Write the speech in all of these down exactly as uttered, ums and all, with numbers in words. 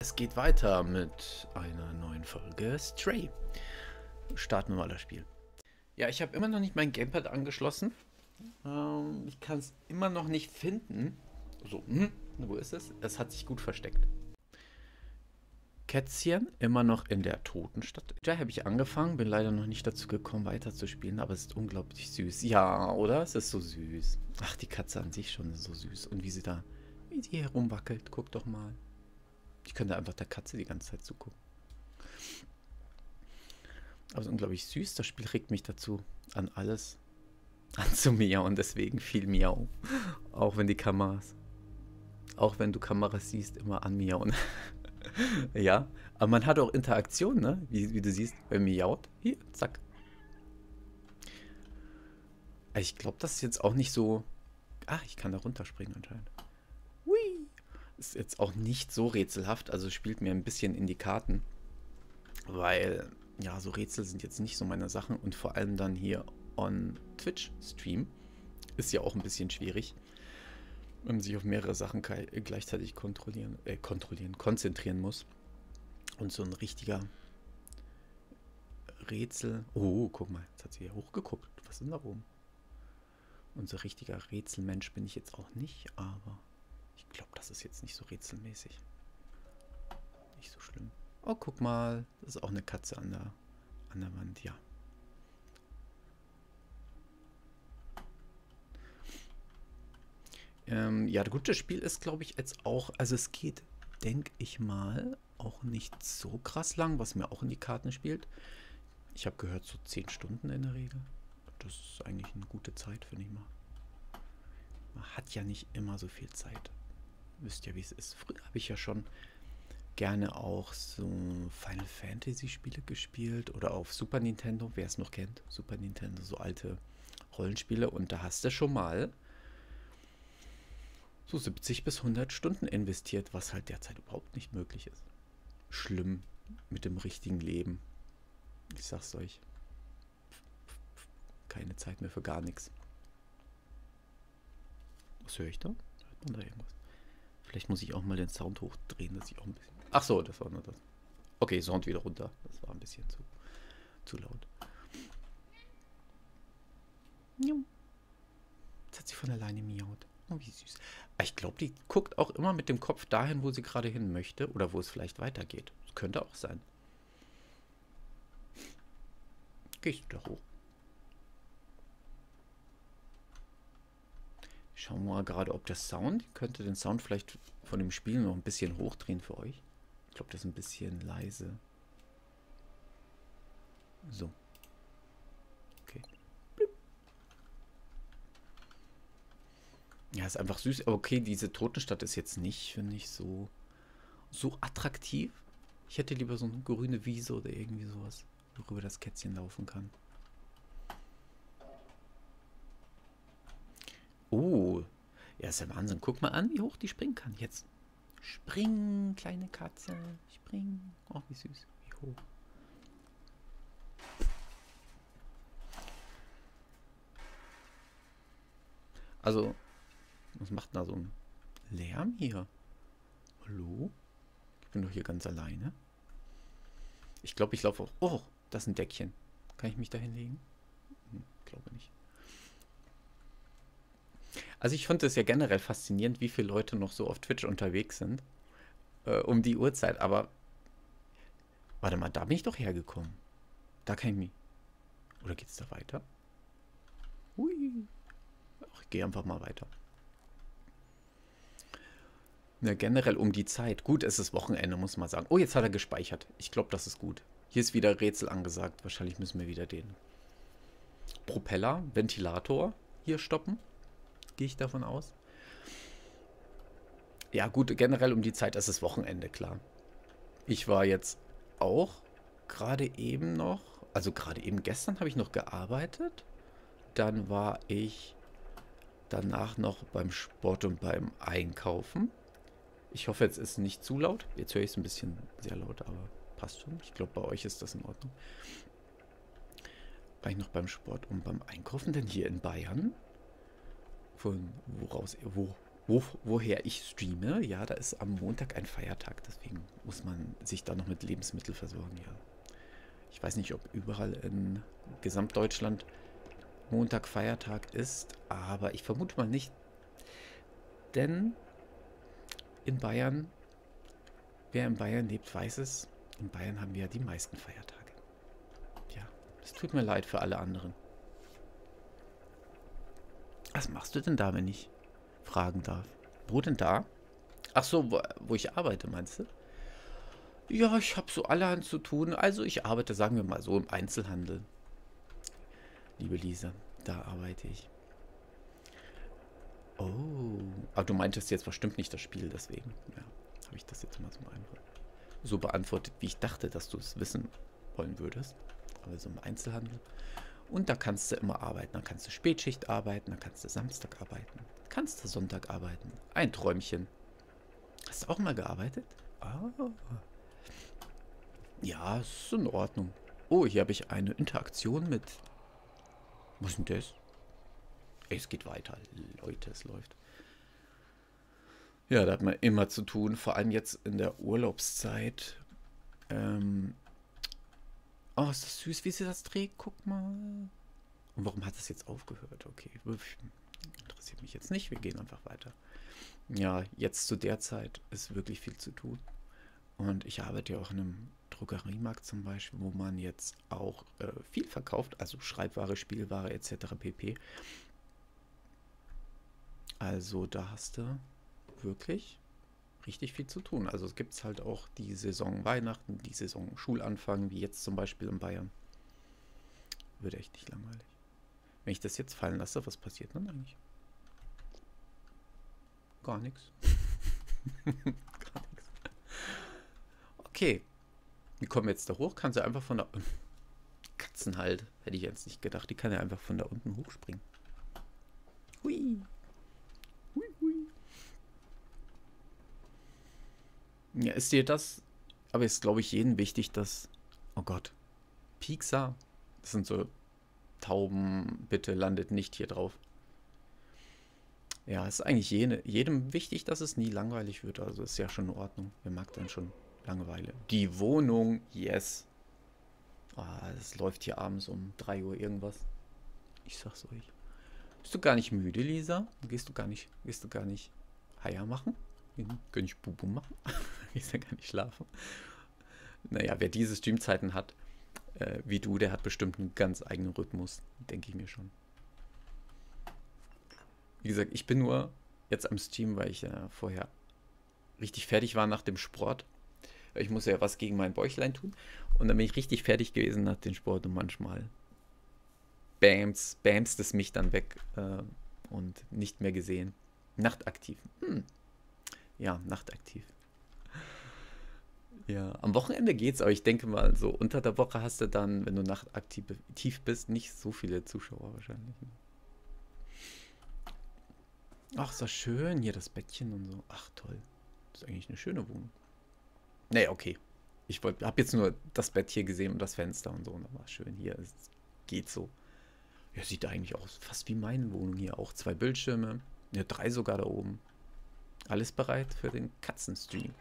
Es geht weiter mit einer neuen Folge Stray. Starten wir mal das Spiel. Ja, ich habe immer noch nicht mein Gamepad angeschlossen. Ähm, ich kann es immer noch nicht finden. So, hm, wo ist es? Es hat sich gut versteckt. Kätzchen, immer noch in der Totenstadt. Da habe ich angefangen, bin leider noch nicht dazu gekommen, weiterzuspielen, aber es ist unglaublich süß. Ja, oder? Es ist so süß. Ach, die Katze an sich schon so süß. Und wie sie da, wie sie herumwackelt, guck doch mal. Ich könnte einfach der Katze die ganze Zeit zugucken. Aber es ist unglaublich süß. Das Spiel regt mich dazu, an alles anzumiauen. Und deswegen viel Miau. Auch wenn die Kameras, auch wenn du Kameras siehst, immer anmiauen. Ja, aber man hat auch Interaktion, ne? Wie, wie du siehst, wenn miaut. Hier, zack. Ich glaube, das ist jetzt auch nicht so... Ach, ich kann da runterspringen anscheinend. Hui. Ist jetzt auch nicht so rätselhaft. Also spielt mir ein bisschen in die Karten. Weil, ja, so Rätsel sind jetzt nicht so meine Sachen. Und vor allem dann hier on Twitch Stream ist ja auch ein bisschen schwierig. Wenn man sich auf mehrere Sachen gleichzeitig kontrollieren, äh, kontrollieren, konzentrieren muss. Und so ein richtiger Rätsel... Oh, guck mal, jetzt hat sie hier hochgeguckt. Was ist denn da oben? Und so richtiger Rätselmensch bin ich jetzt auch nicht, aber ich glaube, das ist jetzt nicht so rätselmäßig. Nicht so schlimm. Oh, guck mal, das ist auch eine Katze an der, an der Wand, ja. Ähm, ja, gut, das Spiel ist, glaube ich, jetzt auch, also es geht, denke ich mal, auch nicht so krass lang, was mir auch in die Karten spielt. Ich habe gehört, so zehn Stunden in der Regel. Das ist eigentlich eine gute Zeit, finde ich mal. Man hat ja nicht immer so viel Zeit. Wisst ja, wie es ist. Früher habe ich ja schon gerne auch so Final Fantasy Spiele gespielt oder auf Super Nintendo, wer es noch kennt. Super Nintendo, so alte Rollenspiele. Und da hast du schon mal so siebzig bis hundert Stunden investiert, was halt derzeit überhaupt nicht möglich ist. Schlimm mit dem richtigen Leben. Ich sag's euch. Keine Zeit mehr für gar nichts. Was höre ich da? Hört man da irgendwas? Vielleicht muss ich auch mal den Sound hochdrehen, dass ich auch ein bisschen... Ach so, das war nur das. Okay, Sound wieder runter. Das war ein bisschen zu, zu laut. Jetzt hat sie von alleine miaut. Oh, wie süß. Ich glaube, die guckt auch immer mit dem Kopf dahin, wo sie gerade hin möchte. Oder wo es vielleicht weitergeht. Das könnte auch sein. Gehst du da hoch? Schauen wir mal gerade, ob der Sound... Ich könnte den Sound vielleicht von dem Spiel noch ein bisschen hochdrehen für euch. Ich glaube, das ist ein bisschen leise. So. Okay. Ja, ist einfach süß. Aber okay, diese Totenstadt ist jetzt nicht, finde ich, so, so attraktiv. Ich hätte lieber so eine grüne Wiese oder irgendwie sowas, worüber das Kätzchen laufen kann. Oh, ja, ist ja Wahnsinn. Guck mal an, wie hoch die springen kann. Jetzt. Spring, kleine Katze. Spring. Oh, wie süß. Wie hoch. Also, was macht da so ein Lärm hier? Hallo? Ich bin doch hier ganz alleine. Ich glaube, ich laufe auch... Oh, das ist ein Deckchen. Kann ich mich da hinlegen? Hm, glaube nicht. Also ich fand es ja generell faszinierend, wie viele Leute noch so auf Twitch unterwegs sind. Äh, um die Uhrzeit, aber... Warte mal, da bin ich doch hergekommen. Da kann ich mich... Oder geht es da weiter? Hui. Ach, ich gehe einfach mal weiter. Ne, generell um die Zeit. Gut, es ist Wochenende, muss man sagen. Oh, jetzt hat er gespeichert. Ich glaube, das ist gut. Hier ist wieder Rätsel angesagt. Wahrscheinlich müssen wir wieder den Propeller, Ventilator hier stoppen. Gehe ich davon aus. Ja gut, generell um die Zeit ist es Wochenende, klar. Ich war jetzt auch gerade eben noch, also gerade eben gestern habe ich noch gearbeitet. Dann war ich danach noch beim Sport und beim Einkaufen. Ich hoffe, jetzt ist es nicht zu laut. Jetzt höre ich es ein bisschen sehr laut, aber passt schon. Ich glaube, bei euch ist das in Ordnung. War ich noch beim Sport und beim Einkaufen, denn hier in Bayern... Von woraus, wo Wo, woher ich streame, ja, da ist am Montag ein Feiertag, deswegen muss man sich da noch mit Lebensmitteln versorgen, ja. Ich weiß nicht, ob überall in Gesamtdeutschland Montag Feiertag ist, aber ich vermute mal nicht, denn in Bayern, wer in Bayern lebt, weiß es, in Bayern haben wir ja die meisten Feiertage. Ja, es tut mir leid für alle anderen. Was machst du denn da, wenn ich fragen darf? Wo denn da? Ach so, wo, wo ich arbeite, meinst du? Ja, ich habe so allerhand zu tun. Also ich arbeite, sagen wir mal so, im Einzelhandel. Liebe Lisa, da arbeite ich. Oh, aber du meintest jetzt bestimmt nicht das Spiel, deswegen ja, habe ich das jetzt mal so einfach so beantwortet, wie ich dachte, dass du es wissen wollen würdest. Also im Einzelhandel. Und da kannst du immer arbeiten. Da kannst du Spätschicht arbeiten, da kannst du Samstag arbeiten, kannst du Sonntag arbeiten. Ein Träumchen. Hast du auch mal gearbeitet? Ah. Ja, ist in Ordnung. Oh, hier habe ich eine Interaktion mit... Was ist denn das? Ey, es geht weiter. Leute, es läuft. Ja, da hat man immer zu tun, vor allem jetzt in der Urlaubszeit. Ähm... Oh, ist das süß, wie sie das trägt? Guck mal. Und warum hat das jetzt aufgehört? Okay, interessiert mich jetzt nicht. Wir gehen einfach weiter. Ja, jetzt zu der Zeit ist wirklich viel zu tun. Und ich arbeite ja auch in einem Drogeriemarkt zum Beispiel, wo man jetzt auch äh, viel verkauft, also Schreibware, Spielware et cetera pp. Also da hast du wirklich richtig viel zu tun. Also es gibt halt auch die Saison Weihnachten, die Saison Schulanfang, wie jetzt zum Beispiel in Bayern. Wird echt nicht langweilig. Wenn ich das jetzt fallen lasse, was passiert dann eigentlich? Gar nichts. Gar nichts. Okay. Wie kommen wir jetzt da hoch? Kann sie einfach von da... Katzen halt. Hätte ich jetzt nicht gedacht. Die kann ja einfach von da unten hochspringen. Hui. Hui, hui. Ja, ist dir das... Aber ist, glaube ich, jedem wichtig, dass... Oh Gott. Pixar. Das sind so Tauben. Bitte landet nicht hier drauf. Ja, ist eigentlich jene, jedem wichtig, dass es nie langweilig wird. Also ist ja schon in Ordnung. Wer mag dann schon Langeweile? Die Wohnung, yes. Ah, das läuft hier abends um drei Uhr irgendwas. Ich sag's euch. Bist du gar nicht müde, Lisa? Gehst du gar nicht, gehst du gar nicht Heier machen? Kann ich Bubu machen? Gehst du gar nicht schlafen? Naja, wer diese Streamzeiten hat, äh, wie du, der hat bestimmt einen ganz eigenen Rhythmus. Denke ich mir schon. Wie gesagt, ich bin nur jetzt am Stream, weil ich ja vorher richtig fertig war nach dem Sport. Ich muss ja was gegen mein Bäuchlein tun. Und dann bin ich richtig fertig gewesen nach dem Sport und manchmal bams, bams es mich dann weg äh, und nicht mehr gesehen. Nachtaktiv. Hm. Ja, nachtaktiv. Ja, am Wochenende geht's, aber ich denke mal, so unter der Woche hast du dann, wenn du nachtaktiv bist, nicht so viele Zuschauer wahrscheinlich. Ach, ist das schön hier, das Bettchen und so. Ach, toll. Das ist eigentlich eine schöne Wohnung. Nee, okay. Ich habe jetzt nur das Bett hier gesehen und das Fenster und so. Und das war schön hier. Es geht so. Ja, sieht eigentlich aus fast wie meine Wohnung hier. Auch zwei Bildschirme. Ja, drei sogar da oben. Alles bereit für den Katzenstream.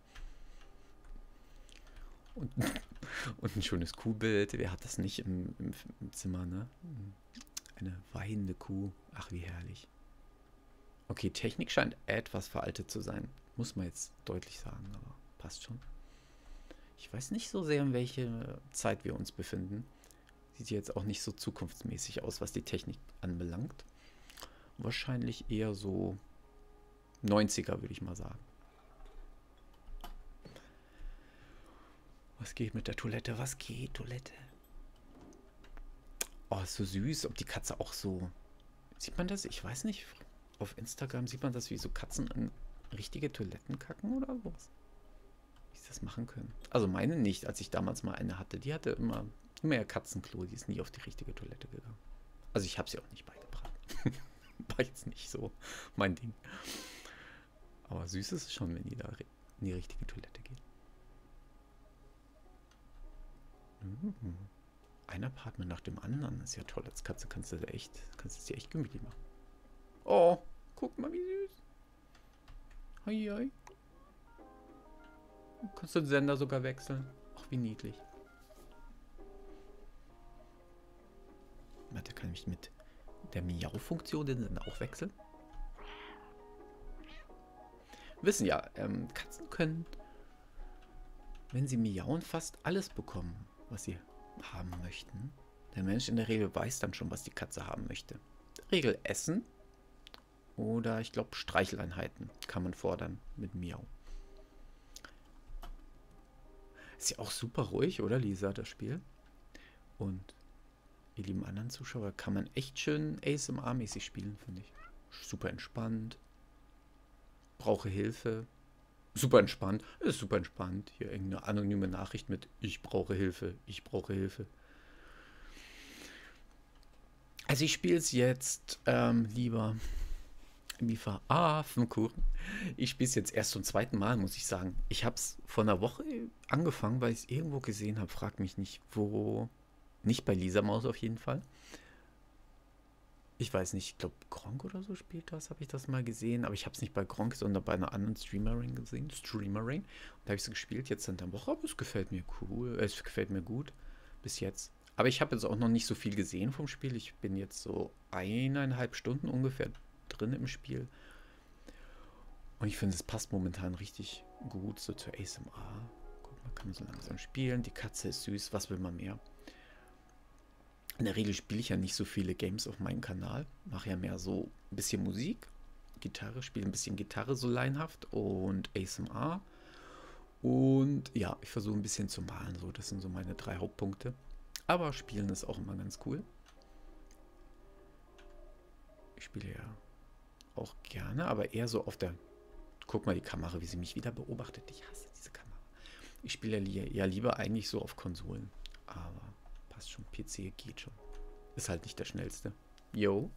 Und, und ein schönes Kuhbild. Wer hat das nicht im, im, im Zimmer, ne? Eine weinende Kuh. Ach, wie herrlich. Okay, Technik scheint etwas veraltet zu sein. Muss man jetzt deutlich sagen, aber passt schon. Ich weiß nicht so sehr, in welcher Zeit wir uns befinden. Sieht jetzt auch nicht so zukunftsmäßig aus, was die Technik anbelangt. Wahrscheinlich eher so neunziger, würde ich mal sagen. Was geht mit der Toilette? Was geht, Toilette? Oh, ist so süß. Ob die Katze auch so... Sieht man das? Ich weiß nicht. Auf Instagram sieht man das, wie so Katzen in richtige Toiletten kacken oder was? Wie sie das machen können. Also meine nicht, als ich damals mal eine hatte. Die hatte immer, immer ihr Katzenklo. Die ist nie auf die richtige Toilette gegangen. Also ich habe sie auch nicht beigebracht. War jetzt nicht so mein Ding. Aber süß ist es schon, wenn die da in die richtige Toilette geht. Mhm. Ein Apartment nach dem anderen. Das ist ja toll. Als Katze kannst du da echt, kannst du es dir echt gemütlich machen. Oh, guck mal, wie süß. Hoi, hoi. Kannst du den Sender sogar wechseln? Ach, wie niedlich. Warte, kann ich mit der Miau-Funktion den Sender auch wechseln? Wir wissen ja, ähm, Katzen können, wenn sie miauen, fast alles bekommen, was sie haben möchten. Der Mensch in der Regel weiß dann schon, was die Katze haben möchte. In der Regel Essen oder, ich glaube, Streicheleinheiten kann man fordern mit Miau. Ist ja auch super ruhig, oder Lisa, das Spiel? Und ihr lieben anderen Zuschauer, kann man echt schön A S M R-mäßig spielen, finde ich. Super entspannt. Brauche Hilfe. Super entspannt. Ist super entspannt. Hier irgendeine anonyme Nachricht mit ich brauche Hilfe, ich brauche Hilfe. Also ich spiele es jetzt ähm, lieber wie Affenkuchen. Ich spiele es jetzt erst zum zweiten Mal, muss ich sagen. Ich habe es vor einer Woche angefangen, weil ich es irgendwo gesehen habe. Frag mich nicht, wo. Nicht bei Lisa Maus auf jeden Fall. Ich weiß nicht, ich glaube Gronkh oder so spielt das, habe ich das mal gesehen. Aber ich habe es nicht bei Gronkh, sondern bei einer anderen Streamerin gesehen. Streamerin. Und da habe ich es gespielt jetzt in der Woche. Aber es gefällt mir cool. Es gefällt mir gut. Bis jetzt. Aber ich habe jetzt auch noch nicht so viel gesehen vom Spiel. Ich bin jetzt so eineinhalb Stunden ungefähr drin im Spiel. Und ich finde, es passt momentan richtig gut so zur A S M R. Guck mal, kann man so langsam spielen. Die Katze ist süß. Was will man mehr? In der Regel spiele ich ja nicht so viele Games auf meinem Kanal. Mache ja mehr so ein bisschen Musik. Gitarre, spiele ein bisschen Gitarre so laienhaft und A S M R. Und ja, ich versuche ein bisschen zu malen. So, das sind so meine drei Hauptpunkte. Aber spielen ist auch immer ganz cool. Ich spiele ja auch gerne, aber eher so auf der... Guck mal die Kamera, wie sie mich wieder beobachtet. Ich hasse diese Kamera. Ich spiele ja, ja lieber eigentlich so auf Konsolen. Aber passt schon. P C geht schon. Ist halt nicht der schnellste. Yo.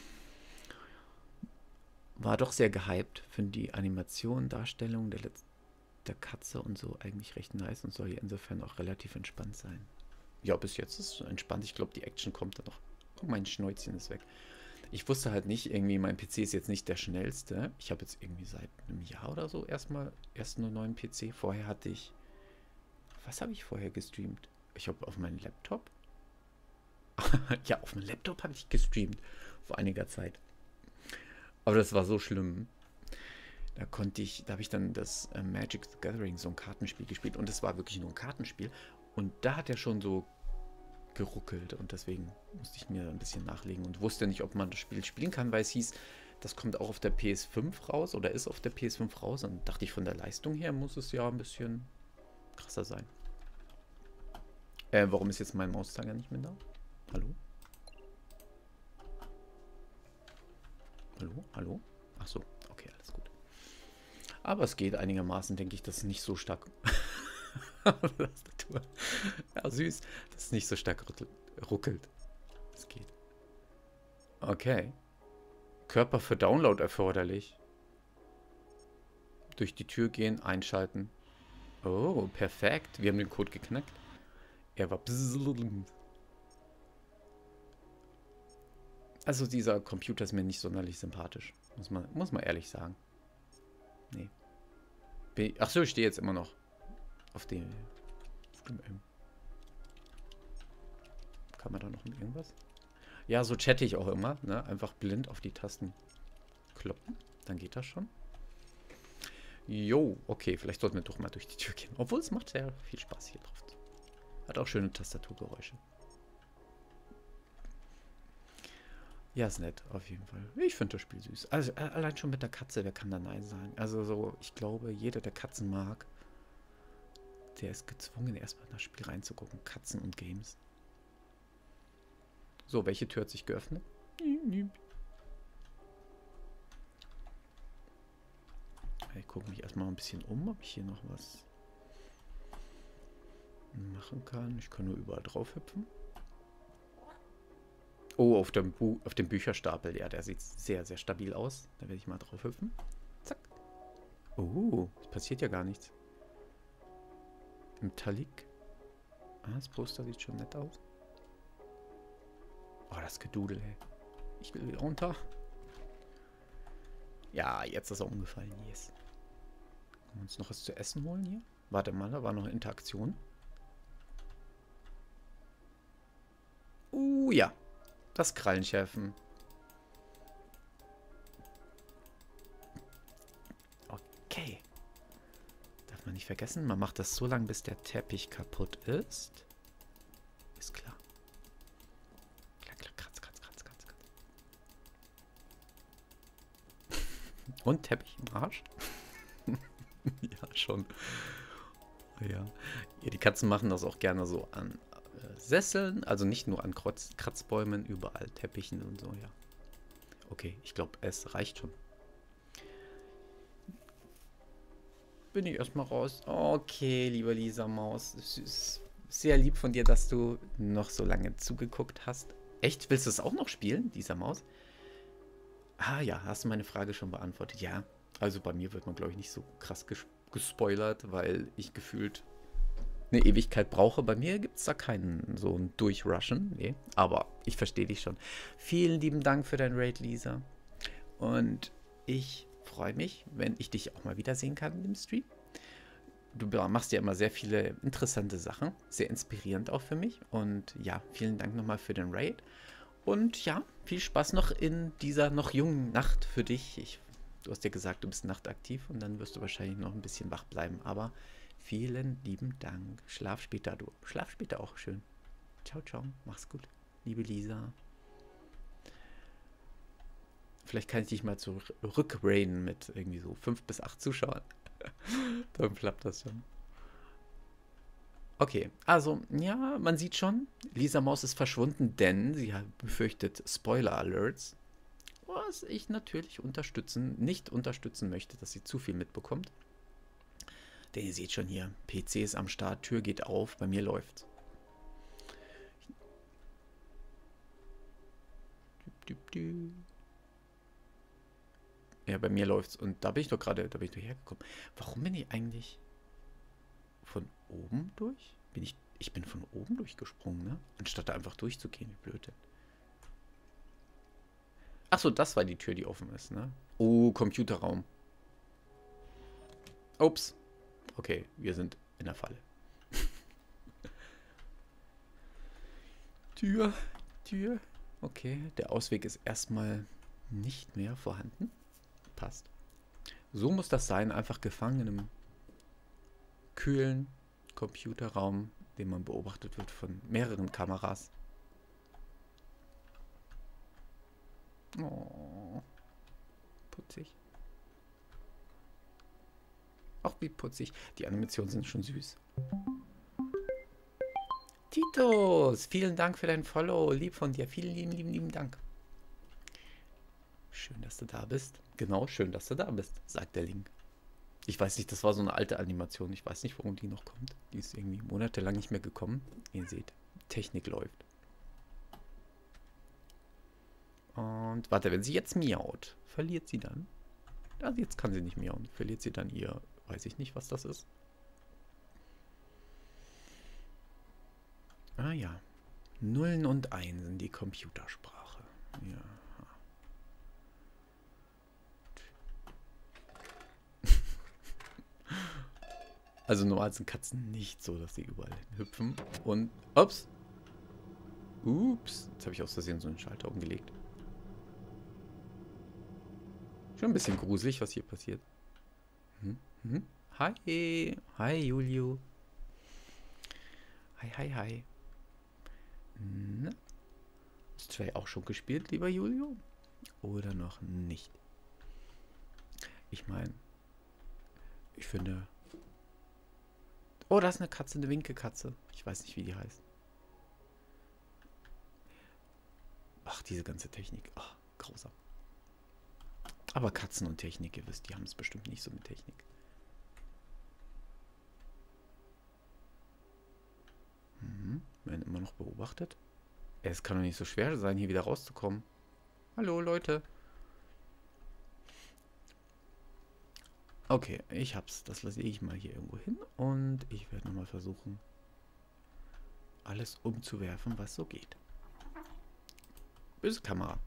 War doch sehr gehypt. Finde die Animation, Darstellung der, Letz der Katze und so eigentlich recht nice und soll hier insofern auch relativ entspannt sein. Ja, bis jetzt ist es entspannt. Ich glaube, die Action kommt dann noch. Oh, mein Schnäuzchen ist weg. Ich wusste halt nicht, irgendwie, mein P C ist jetzt nicht der schnellste. Ich habe jetzt irgendwie seit einem Jahr oder so erstmal erst einen neuen P C. Vorher hatte ich... Was habe ich vorher gestreamt? Ich habe auf meinem Laptop... ja, auf meinem Laptop habe ich gestreamt. Vor einiger Zeit. Aber das war so schlimm. Da konnte ich... Da habe ich dann das äh, Magic the Gathering, so ein Kartenspiel gespielt. Und es war wirklich nur ein Kartenspiel. Und da hat er schon so geruckelt und deswegen musste ich mir ein bisschen nachlegen und wusste nicht, ob man das Spiel spielen kann, weil es hieß, das kommt auch auf der P S fünf raus oder ist auf der P S fünf raus und dachte ich, von der Leistung her muss es ja ein bisschen krasser sein. Äh, warum ist jetzt mein Mauszeiger nicht mehr da? Hallo? Hallo? Hallo? Ach so, okay, alles gut. Aber es geht einigermaßen, denke ich, das ist nicht so stark... Tastatur. Ja, süß. Das ist nicht so stark ruckelt. Es geht. Okay. Körper für Download erforderlich. Durch die Tür gehen, einschalten. Oh, perfekt. Wir haben den Code geknackt. Er war... Also dieser Computer ist mir nicht sonderlich sympathisch. Muss man, muss man ehrlich sagen. Nee. Achso, ich stehe jetzt immer noch. Auf dem, auf dem M. Kann man da noch mit irgendwas? Ja, so chatte ich auch immer. Ne? Einfach blind auf die Tasten kloppen. Dann geht das schon. Jo, okay. Vielleicht sollten wir doch mal durch die Tür gehen. Obwohl, es macht sehr viel Spaß hier drauf. Hat auch schöne Tastaturgeräusche. Ja, ist nett, auf jeden Fall. Ich finde das Spiel süß. Also, allein schon mit der Katze, wer kann da Nein sagen? Also, so, ich glaube, jeder, der Katzen mag, der ist gezwungen, erstmal in das Spiel reinzugucken. Katzen und Games. So, welche Tür hat sich geöffnet? Ich gucke mich erstmal ein bisschen um, ob ich hier noch was machen kann. Ich kann nur überall drauf hüpfen. Oh, auf dem, Bu auf dem Bücherstapel. Ja, der sieht sehr, sehr stabil aus. Da werde ich mal drauf hüpfen. Zack. Oh, es passiert ja gar nichts. Metallic. Ah, das Poster sieht schon nett aus. Oh, das Gedudel, ey. Ich will wieder runter. Ja, jetzt ist er umgefallen. Yes. Können wir uns noch was zu essen holen hier? Warte mal, da war noch eine Interaktion. Uh, ja. Das Krallenschärfen. Okay. Darf man nicht vergessen, man macht das so lange, bis der Teppich kaputt ist. Ist klar. Klar, klar, kratz, kratz, kratz, kratz, kratz. Und Teppich im Arsch? Ja, schon. Ja. Ja, die Katzen machen das auch gerne so an äh, Sesseln, also nicht nur an Krotz, Kratzbäumen, überall Teppichen und so, ja. Okay, ich glaube, es reicht schon. Bin ich erstmal raus. Okay, lieber Lisa Maus. Es ist sehr lieb von dir, dass du noch so lange zugeguckt hast. Echt? Willst du es auch noch spielen, Lisa Maus? Ah ja, hast du meine Frage schon beantwortet? Ja. Also bei mir wird man, glaube ich, nicht so krass ges gespoilert, weil ich gefühlt eine Ewigkeit brauche. Bei mir gibt es da keinen so ein Durchrushen. Nee, aber ich verstehe dich schon. Vielen lieben Dank für dein Raid, Lisa. Und ich freue mich, wenn ich dich auch mal wiedersehen kann im Stream. Du machst ja immer sehr viele interessante Sachen. Sehr inspirierend auch für mich. Und ja, vielen Dank nochmal für den Raid. Und ja, viel Spaß noch in dieser noch jungen Nacht für dich. Ich, du hast ja gesagt, du bist nachtaktiv und dann wirst du wahrscheinlich noch ein bisschen wach bleiben. Aber vielen lieben Dank. Schlaf später, du. Schlaf später auch schön. Ciao, ciao. Mach's gut, liebe Lisa. Vielleicht kann ich dich mal zurückraiden mit irgendwie so fünf bis acht Zuschauern. Dann klappt das schon. Okay, also, ja, man sieht schon, Lisa Maus ist verschwunden, denn sie befürchtet Spoiler-Alerts. Was ich natürlich unterstützen, nicht unterstützen möchte, dass sie zu viel mitbekommt. Denn ihr seht schon hier, P C ist am Start, Tür geht auf, bei mir läuft's. Ja, bei mir läuft's. Und da bin ich doch gerade, da bin ich doch hergekommen. Warum bin ich eigentlich von oben durch? Bin ich, ich bin von oben durchgesprungen, ne? Anstatt da einfach durchzugehen, wie blöd denn. Achso, das war die Tür, die offen ist, ne? Oh, Computerraum. Ups. Okay, wir sind in der Falle. Tür, Tür. Okay, der Ausweg ist erstmal nicht mehr vorhanden. Passt. So muss das sein, einfach gefangen in einem kühlen Computerraum, den man beobachtet wird von mehreren Kameras. Oh, putzig. Auch wie putzig. Die Animationen sind schon süß. Titus, vielen Dank für dein Follow. Lieb von dir. Vielen lieben, lieben, lieben Dank. Schön, dass du da bist. Genau, schön, dass du da bist, sagt der Link. Ich weiß nicht, das war so eine alte Animation. Ich weiß nicht, warum die noch kommt. Die ist irgendwie monatelang nicht mehr gekommen. Ihr seht, Technik läuft. Und warte, wenn sie jetzt miaut, verliert sie dann? Also jetzt kann sie nicht miauen. Verliert sie dann ihr, weiß ich nicht, was das ist. Ah ja. Nullen und Einsen, die Computersprache. Ja. Also normal sind Katzen nicht so, dass sie überall hüpfen. Und, ups. Ups. Jetzt habe ich aus Versehen so einen Schalter umgelegt. Schon ein bisschen gruselig, was hier passiert. Hm? Hm? Hi. Hi, Julio. Hi, hi, hi. Na? Hast du auch schon gespielt, lieber Julio? Oder noch nicht? Ich meine, ich finde... Oh, da ist eine Katze, eine Winkelkatze. Ich weiß nicht, wie die heißt. Ach, diese ganze Technik. Ach, grausam. Aber Katzen und Technik, ihr wisst, die haben es bestimmt nicht so mit Technik. Mhm. Werden immer noch beobachtet. Es kann doch nicht so schwer sein, hier wieder rauszukommen. Hallo, Leute. Okay, ich hab's. Das lasse ich mal hier irgendwo hin. Und ich werde nochmal versuchen, alles umzuwerfen, was so geht. Böse Kamera.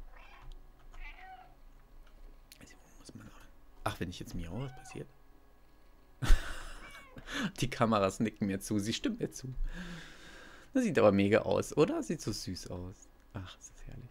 Ach, wenn ich jetzt miau, was passiert? Die Kameras nicken mir zu, sie stimmt mir zu. Das sieht aber mega aus, oder? Sieht so süß aus. Ach, das ist herrlich.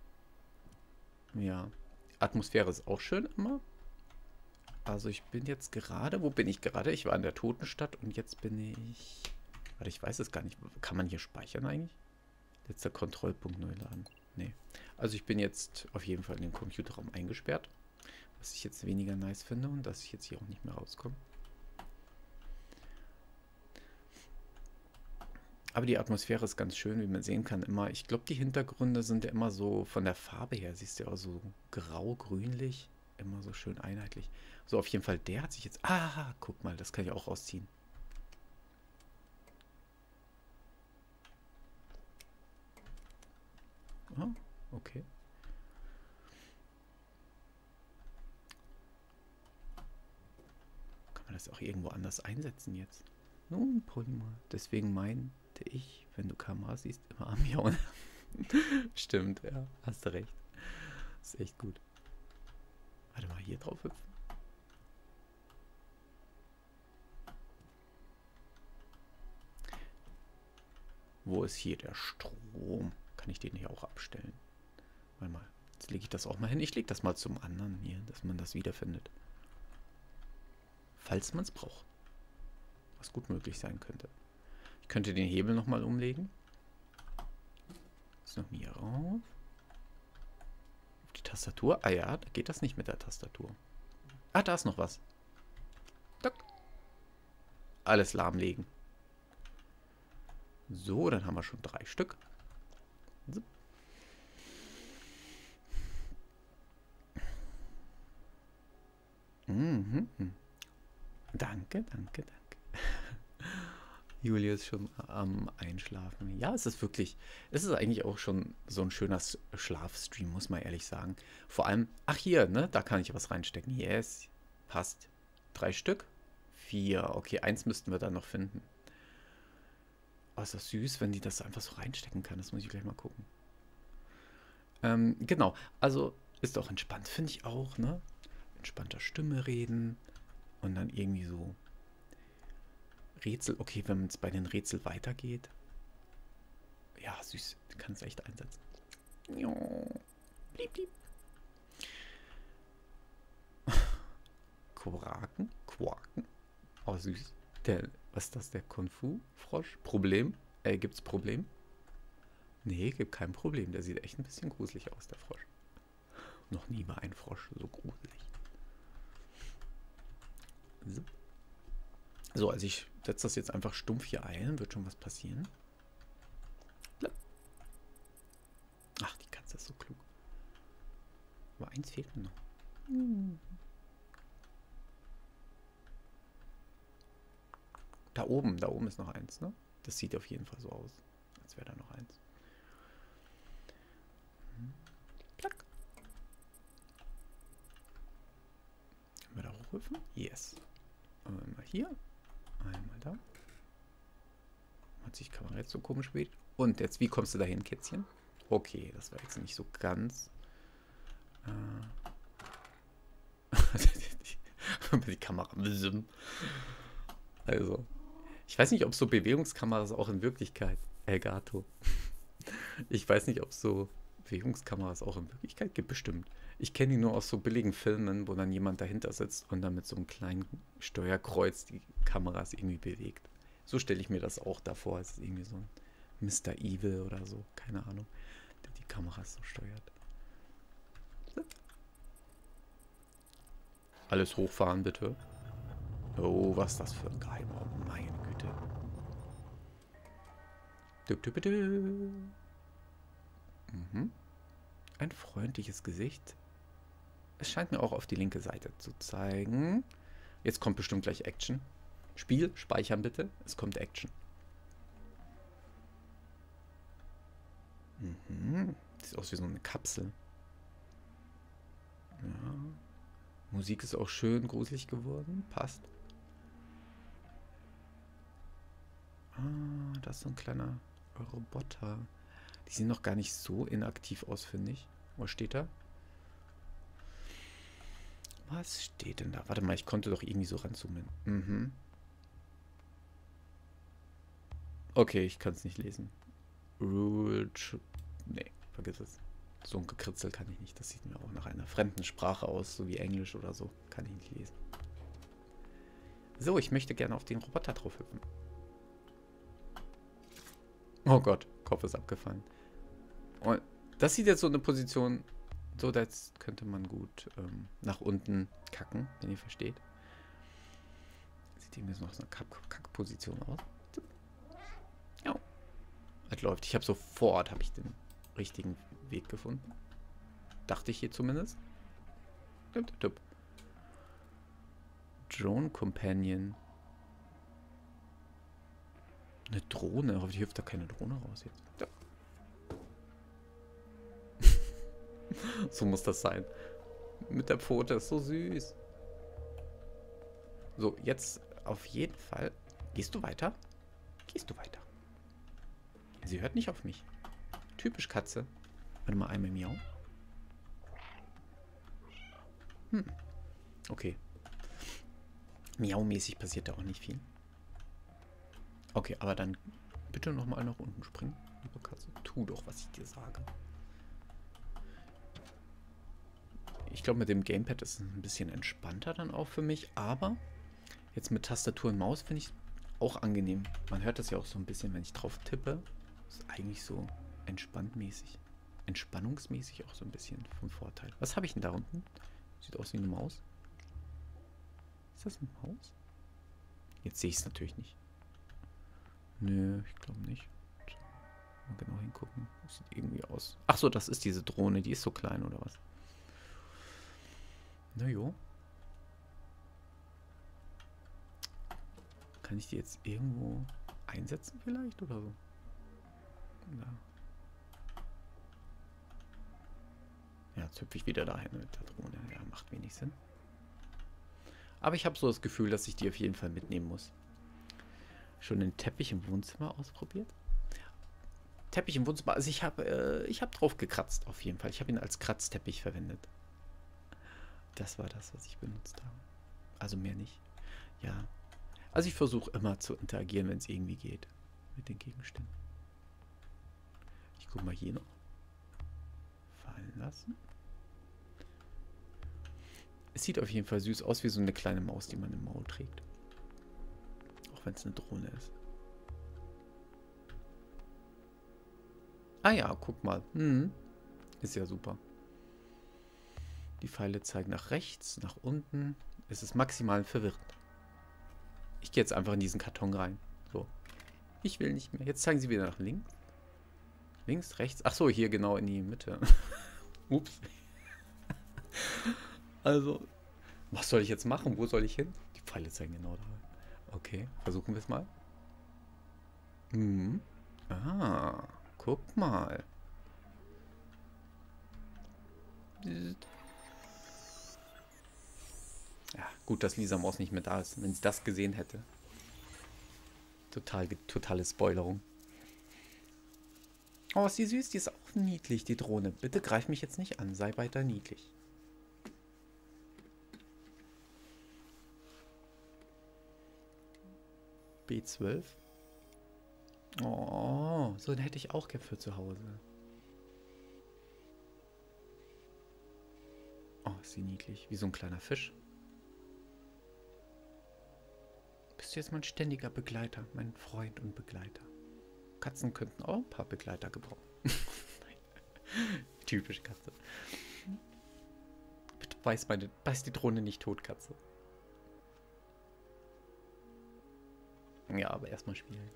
Ja. Atmosphäre ist auch schön immer. Also ich bin jetzt gerade, wo bin ich gerade? Ich war in der Totenstadt und jetzt bin ich... Warte, ich weiß es gar nicht. Kann man hier speichern eigentlich? Letzter Kontrollpunkt neu laden. Nee. Also ich bin jetzt auf jeden Fall in den Computerraum eingesperrt. Was ich jetzt weniger nice finde und dass ich jetzt hier auch nicht mehr rauskomme. Aber die Atmosphäre ist ganz schön, wie man sehen kann immer. Ich glaube, die Hintergründe sind ja immer so von der Farbe her, siehst du ja auch so grau-grünlich. Immer so schön einheitlich. So, auf jeden Fall, der hat sich jetzt... Ah, guck mal, das kann ich auch rausziehen. Ah, okay. Kann man das auch irgendwo anders einsetzen jetzt? Nun, Polymer. Deswegen meinte ich, wenn du Kamera siehst, immer am Jauen. Stimmt, ja, hast du recht. Ist echt gut. Warte mal, hier drauf hüpfen. Wo ist hier der Strom? Kann ich den hier auch abstellen? Warte mal, jetzt lege ich das auch mal hin. Ich lege das mal zum anderen hier, dass man das wiederfindet. Falls man es braucht. Was gut möglich sein könnte. Ich könnte den Hebel nochmal umlegen. Ist noch hier rauf. Auf die Tastatur. Ah ja, da geht das nicht mit der Tastatur. Ah, da ist noch was. Dock. Alles lahmlegen. So, dann haben wir schon drei Stück. So. Mhm. Danke, danke, danke. Julius schon am Einschlafen. Ja, es ist wirklich, es ist eigentlich auch schon so ein schöner Schlafstream, muss man ehrlich sagen. Vor allem, ach hier, ne, da kann ich was reinstecken. Yes, passt. Drei Stück? Vier. Okay, eins müssten wir dann noch finden. Oh, ist das süß, wenn die das einfach so reinstecken kann. Das muss ich gleich mal gucken. Ähm, genau, also ist auch entspannt, finde ich auch, ne? Entspannter Stimme reden und dann irgendwie so Rätsel. Okay, wenn es bei den Rätseln weitergeht. Ja, süß. Du kannst echt einsetzen. Blieb, blieb. Quaken? Quaken? Oh, süß. Der, was ist das? Der Kung-Fu-Frosch? Problem? Äh, gibt's Problem? Nee, gibt kein Problem. Der sieht echt ein bisschen gruselig aus, der Frosch. Noch nie war ein Frosch so gruselig. So. So, also ich setze das jetzt einfach stumpf hier ein. Wird schon was passieren. Ach, die Katze ist so klug. Aber eins fehlt mir noch. Hm. Da oben, da oben ist noch eins, ne? Das sieht auf jeden Fall so aus, als wäre da noch eins. Hm. Plack. Können wir da hochhüpfen? Yes. Einmal hier. Einmal da. Hat sich die Kamera jetzt so komisch bewegt. Und jetzt, wie kommst du dahin, Kätzchen? Okay, das war jetzt nicht so ganz. Äh. die Kamera. Also. Ich weiß nicht, ob so Bewegungskameras auch in Wirklichkeit. Elgato. Ich weiß nicht, ob so Bewegungskameras auch in Wirklichkeit gibt. Bestimmt. Ich kenne die nur aus so billigen Filmen, wo dann jemand dahinter sitzt und dann mit so einem kleinen Steuerkreuz die Kameras irgendwie bewegt. So stelle ich mir das auch davor. Es ist irgendwie so ein Mister Evil oder so. Keine Ahnung. Der die Kameras so steuert. So. Alles hochfahren, bitte. Oh, was ist das für ein Geheimraum? Meine Güte. Mhm. Ein freundliches Gesicht. Es scheint mir auch auf die linke Seite zu zeigen. Jetzt kommt bestimmt gleich Action. Spiel, speichern bitte. Es kommt Action. Mhm. Sieht aus wie so eine Kapsel. Ja. Musik ist auch schön gruselig geworden. Passt. Ah, da ist so ein kleiner Roboter. Die sehen noch gar nicht so inaktiv aus, finde ich. Was steht da? Was steht denn da? Warte mal, ich konnte doch irgendwie so ranzoomen. Mhm. Okay, ich kann es nicht lesen. Rule... Nee, vergiss es. So ein Gekritzel kann ich nicht. Das sieht mir auch nach einer fremden Sprache aus, so wie Englisch oder so. Kann ich nicht lesen. So, ich möchte gerne auf den Roboter drauf hüpfen. Oh Gott, Kopf ist abgefallen. Und das sieht jetzt so eine Position, so das könnte man gut ähm, nach unten kacken, wenn ihr versteht. Sieht irgendwie so nach so einer Kack-Position aus. Ja. Es läuft. Ich habe sofort habe ich den richtigen Weg gefunden. Dachte ich hier zumindest. Drone Companion. Eine Drohne. Hoffentlich hüpft da keine Drohne raus jetzt. Ja. So muss das sein. Mit der Pfote. Ist so süß. So, jetzt auf jeden Fall. Gehst du weiter? Gehst du weiter? Sie hört nicht auf mich. Typisch Katze. Warte mal, einmal miau. Hm. Okay. Miau-mäßig passiert da auch nicht viel. Okay, aber dann bitte nochmal nach unten springen. Liebe Katze, tu doch, was ich dir sage. Ich glaube, mit dem Gamepad ist es ein bisschen entspannter dann auch für mich. Aber jetzt mit Tastatur und Maus finde ich es auch angenehm. Man hört das ja auch so ein bisschen, wenn ich drauf tippe. Ist eigentlich so entspanntmäßig. Entspannungsmäßig auch so ein bisschen vom Vorteil. Was habe ich denn da unten? Sieht aus wie eine Maus. Ist das eine Maus? Jetzt sehe ich es natürlich nicht. Nö, ich glaube nicht. Mal genau hingucken. Das sieht irgendwie aus. Ach so, das ist diese Drohne. Die ist so klein, oder was? Na jo. Kann ich die jetzt irgendwo einsetzen vielleicht oder so? Ja. Ja, jetzt hüpfe ich wieder dahin mit der Drohne. Ja, macht wenig Sinn. Aber ich habe so das Gefühl, dass ich die auf jeden Fall mitnehmen muss. Schon den Teppich im Wohnzimmer ausprobiert? Teppich im Wohnzimmer, also ich habe äh, ich habe drauf gekratzt auf jeden Fall. Ich habe ihn als Kratzteppich verwendet. Das war das, was ich benutzt habe. Also mehr nicht. Ja. Also ich versuche immer zu interagieren, wenn es irgendwie geht. Mit den Gegenständen. Ich gucke mal hier noch. Fallen lassen. Es sieht auf jeden Fall süß aus, wie so eine kleine Maus, die man im Maul trägt. Auch wenn es eine Drohne ist. Ah ja, guck mal. Hm. Ist ja super. Die Pfeile zeigen nach rechts, nach unten. Es ist maximal verwirrend. Ich gehe jetzt einfach in diesen Karton rein. So. Ich will nicht mehr. Jetzt zeigen sie wieder nach links. Links, rechts. Ach so, hier genau in die Mitte. Ups. Also, was soll ich jetzt machen? Wo soll ich hin? Die Pfeile zeigen genau da. Okay, versuchen wir es mal. Hm. Ah, guck mal. Ja, gut, dass Lisa Maus nicht mehr da ist. Wenn sie das gesehen hätte. Total, totale Spoilerung. Oh, ist die süß. Die ist auch niedlich, die Drohne. Bitte greif mich jetzt nicht an. Sei weiter niedlich. B zwölf. Oh, so einen hätte ich auch gern für zu Hause. Oh, ist sie niedlich. Wie so ein kleiner Fisch. Bist du jetzt mein ständiger Begleiter, mein Freund und Begleiter? Katzen könnten auch ein paar Begleiter gebrauchen. Typisch Katze. Bitte beiß, meine, beiß die Drohne nicht tot, Katze. Ja, aber erstmal spielen.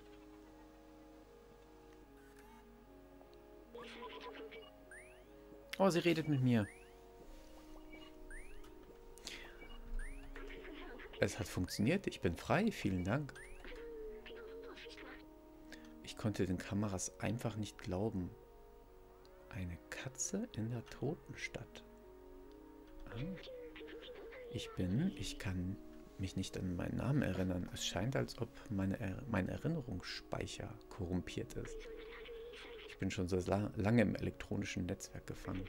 Oh, sie redet mit mir. Es hat funktioniert. Ich bin frei. Vielen Dank. Ich konnte den Kameras einfach nicht glauben. Eine Katze in der Totenstadt. Ah. Ich bin, ich kann mich nicht an meinen Namen erinnern. Es scheint, als ob meine er mein Erinnerungsspeicher korrumpiert ist. Ich bin schon so la lange im elektronischen Netzwerk gefangen.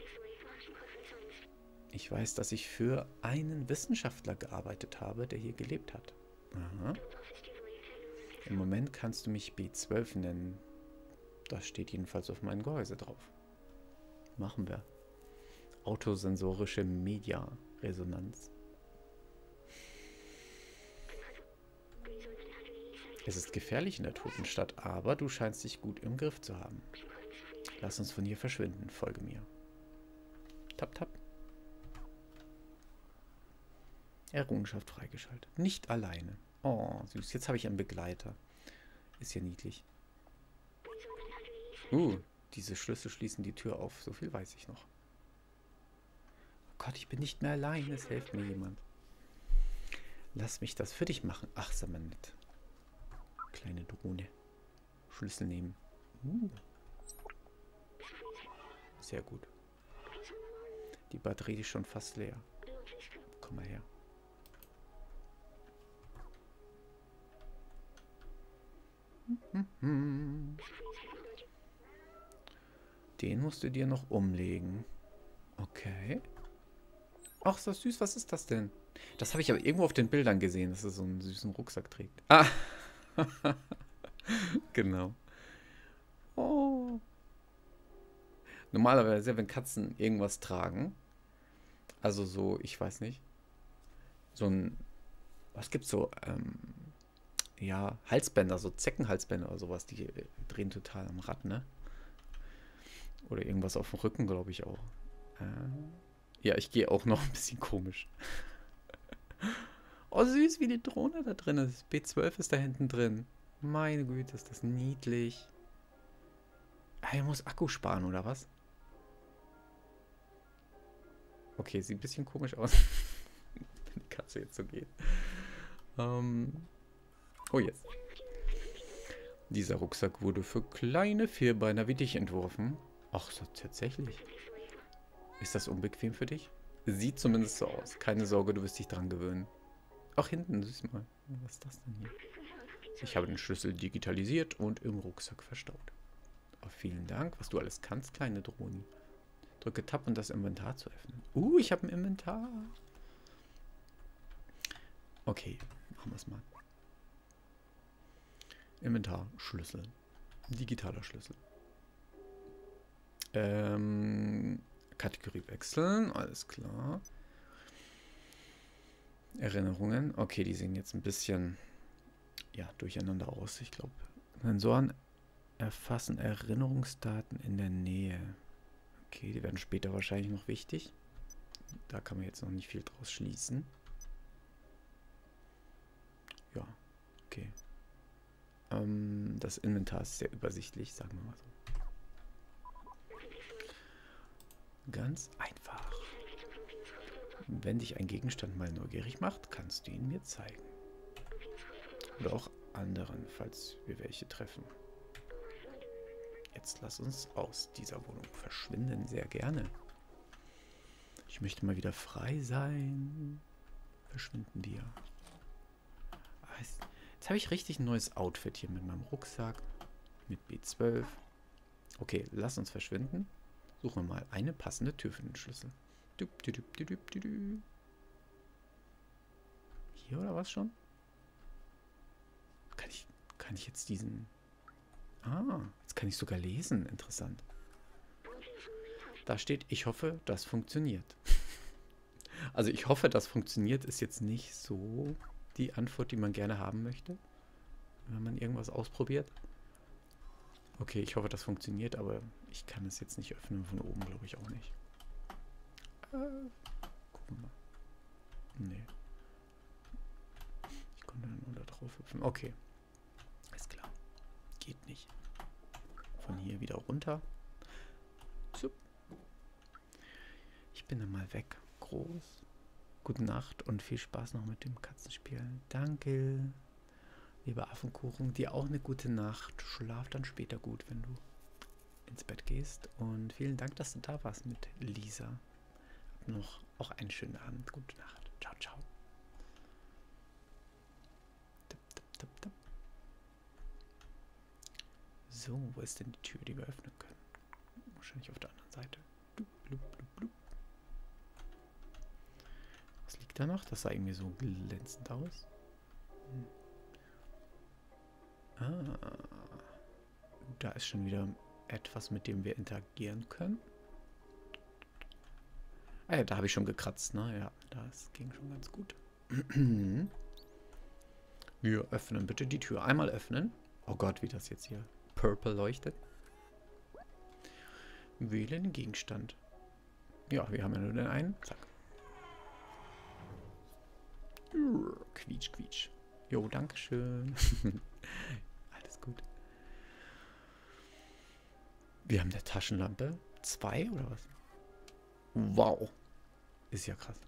Ich weiß, dass ich für einen Wissenschaftler gearbeitet habe, der hier gelebt hat. Aha. Im Moment kannst du mich B zwölf nennen. Das steht jedenfalls auf meinem Gehäuse drauf. Machen wir. Autosensorische Mediaresonanz. Es ist gefährlich in der Totenstadt, aber du scheinst dich gut im Griff zu haben. Lass uns von hier verschwinden. Folge mir. Tap, tap. Errungenschaft freigeschaltet. Nicht alleine. Oh, süß. Jetzt habe ich einen Begleiter. Ist ja niedlich. Uh, diese Schlüssel schließen die Tür auf. So viel weiß ich noch. Oh Gott, ich bin nicht mehr allein. Es hilft mir jemand. Lass mich das für dich machen. Ach, sag mal nett. Kleine Drohne. Schlüssel nehmen. Uh. Sehr gut. Die Batterie ist schon fast leer. Komm mal her. Den musst du dir noch umlegen. Okay. Ach, ist das süß. Was ist das denn? Das habe ich aber irgendwo auf den Bildern gesehen, dass er so einen süßen Rucksack trägt. Ah. Genau. Oh. Normalerweise, wenn Katzen irgendwas tragen, also so, ich weiß nicht, so ein, was gibt's so, ähm, ja, Halsbänder, so Zeckenhalsbänder oder sowas, die drehen total am Rad, ne? Oder irgendwas auf dem Rücken, glaube ich auch. Äh, ja, ich gehe auch noch ein bisschen komisch. Oh, süß, wie die Drohne da drin ist. B zwölf ist da hinten drin. Meine Güte, ist das niedlich. Ah, er muss Akku sparen, oder was? Okay, sieht ein bisschen komisch aus. Wenn die Katze jetzt so geht. Ähm. Oh, jetzt. Dieser Rucksack wurde für kleine Vierbeiner wie dich entworfen. Ach, so tatsächlich. Ist das unbequem für dich? Sieht zumindest so aus. Keine Sorge, du wirst dich dran gewöhnen. Ach, hinten, süß mal. Was ist das denn hier? Ich habe den Schlüssel digitalisiert und im Rucksack verstaut. Oh, vielen Dank, was du alles kannst, kleine Drohne. Drücke Tab, um das Inventar zu öffnen. Uh, ich habe ein Inventar. Okay, machen wir es mal. Inventar, Schlüssel. Digitaler Schlüssel. Ähm, Kategorie wechseln, alles klar. Erinnerungen. Okay, die sehen jetzt ein bisschen ja, durcheinander aus. Ich glaube, Sensoren erfassen Erinnerungsdaten in der Nähe. Okay, die werden später wahrscheinlich noch wichtig. Da kann man jetzt noch nicht viel draus schließen. Ja, okay. Ähm, das Inventar ist sehr übersichtlich, sagen wir mal so. Ganz einfach. Wenn dich ein Gegenstand mal neugierig macht, kannst du ihn mir zeigen. Oder auch anderen, falls wir welche treffen. Jetzt lass uns aus dieser Wohnung verschwinden, sehr gerne. Ich möchte mal wieder frei sein. Verschwinden wir. Jetzt, jetzt habe ich richtig ein neues Outfit hier mit meinem Rucksack. Mit B zwölf. Okay, lass uns verschwinden. Suchen wir mal eine passende Tür für den Schlüssel. Hier oder was schon? Kann ich, kann ich jetzt diesen... Ah, jetzt kann ich sogar lesen. Interessant. Da steht, ich hoffe, das funktioniert. Also ich hoffe, das funktioniert, ist jetzt nicht so die Antwort, die man gerne haben möchte, wenn man irgendwas ausprobiert. Okay, ich hoffe, das funktioniert, aber ich kann es jetzt nicht öffnen. Von oben glaube ich auch nicht. Äh, gucken wir mal. Nee. Ich konnte nur da drauf hüpfen. Okay. Ist klar. Geht nicht. Von hier wieder runter. So. Ich bin dann mal weg. Groß. Gute Nacht und viel Spaß noch mit dem Katzenspiel. Danke. Lieber Affenkuchen, dir auch eine gute Nacht. Schlaf dann später gut, wenn du ins Bett gehst. Und vielen Dank, dass du da warst mit Lisa. Hab noch auch einen schönen Abend. Gute Nacht. Ciao, ciao. Tipp, tipp, tipp, tipp. So, wo ist denn die Tür, die wir öffnen können? Wahrscheinlich auf der anderen Seite. Blub, blub, blub, blub. Was liegt da noch? Das sah irgendwie so glänzend aus. Hm. Ah, da ist schon wieder etwas, mit dem wir interagieren können. Ah ja, da habe ich schon gekratzt, ne? Ja, das ging schon ganz gut. Wir öffnen bitte die Tür. Einmal öffnen. Oh Gott, wie das jetzt hier purple leuchtet. Wähle den Gegenstand. Ja, wir haben ja nur den einen. Zack. Quietsch, quietsch. Jo, danke schön. Alles gut. Wir haben eine Taschenlampe. Zwei oder was? Wow. Ist ja krass.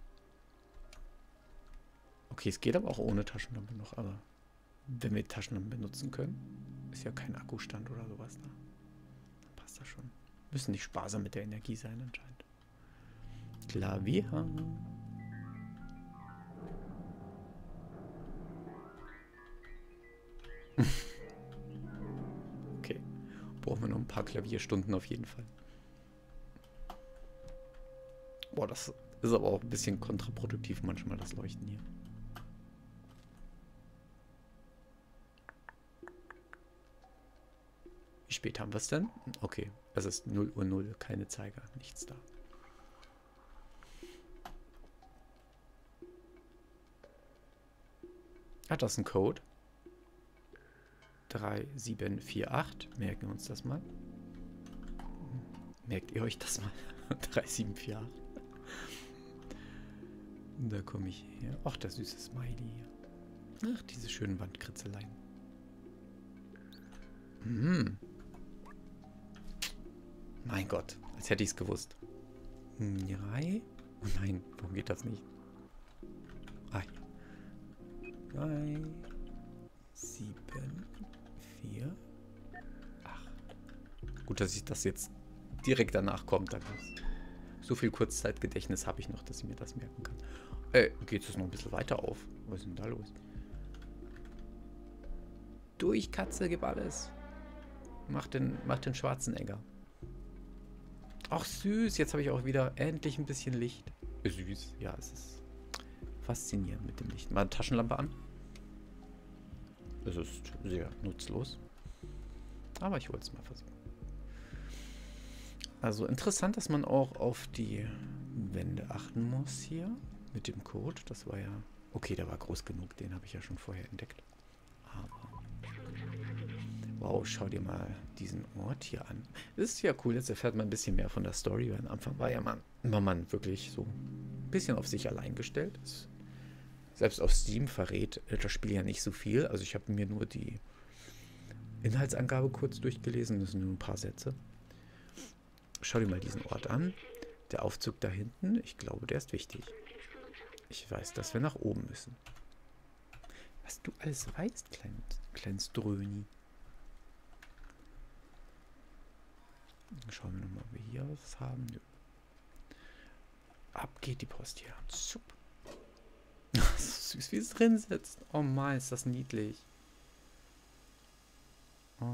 Okay, es geht aber auch ohne Taschenlampe noch, aber wenn wir Taschenlampen benutzen können, ist ja kein Akkustand oder sowas da. Dann passt das schon. Müssen nicht sparsam mit der Energie sein anscheinend. Klavier. Okay. Brauchen wir noch ein paar Klavierstunden auf jeden Fall. Boah, das ist aber auch ein bisschen kontraproduktiv manchmal, das Leuchten hier. Wie spät haben wir es denn? Okay, es ist null Uhr null, keine Zeiger, nichts da. Ah, das ist ein Code. drei sieben vier acht. Merken wir uns das mal. Merkt ihr euch das mal? drei sieben vier acht. Da komme ich her. Ach, der süße Smiley hier. Ach, diese schönen Wandkritzeleien. Hm. Mein Gott, als hätte ich es gewusst. Drei? Oh nein, warum geht das nicht? Ah, ja. Drei, sieben, vier, acht. Gut, dass ich das jetzt direkt danach kommt. Dann so viel Kurzzeitgedächtnis habe ich noch, dass ich mir das merken kann. Äh, geht es noch ein bisschen weiter auf? Was ist denn da los? Durch, Katze, gib alles. Mach den, mach den Schwarzenegger. Ach süß, jetzt habe ich auch wieder endlich ein bisschen Licht. Süß, ja, es ist faszinierend mit dem Licht. Mal eine Taschenlampe an. Es ist sehr nutzlos. Aber ich wollte es mal versuchen. Also interessant, dass man auch auf die Wände achten muss hier. Mit dem Code. Das war ja... Okay, der war groß genug. Den habe ich ja schon vorher entdeckt. Aber... Wow, schau dir mal diesen Ort hier an. Das ist ja cool. Jetzt erfährt man ein bisschen mehr von der Story. Weil am Anfang war ja man, war man wirklich so ein bisschen auf sich allein gestellt. Das, selbst auf Steam verrät das Spiel ja nicht so viel. Also ich habe mir nur die Inhaltsangabe kurz durchgelesen. Das sind nur ein paar Sätze. Schau dir mal diesen Ort an. Der Aufzug da hinten, ich glaube, der ist wichtig. Ich weiß, dass wir nach oben müssen. Was du alles weißt, klein, kleines Dröni. Schauen wir nochmal, ob wir hier was haben. Nö. Ab geht die Post hier. Super. So süß, wie es drin sitzt. Oh Mann, ist das niedlich. Oh.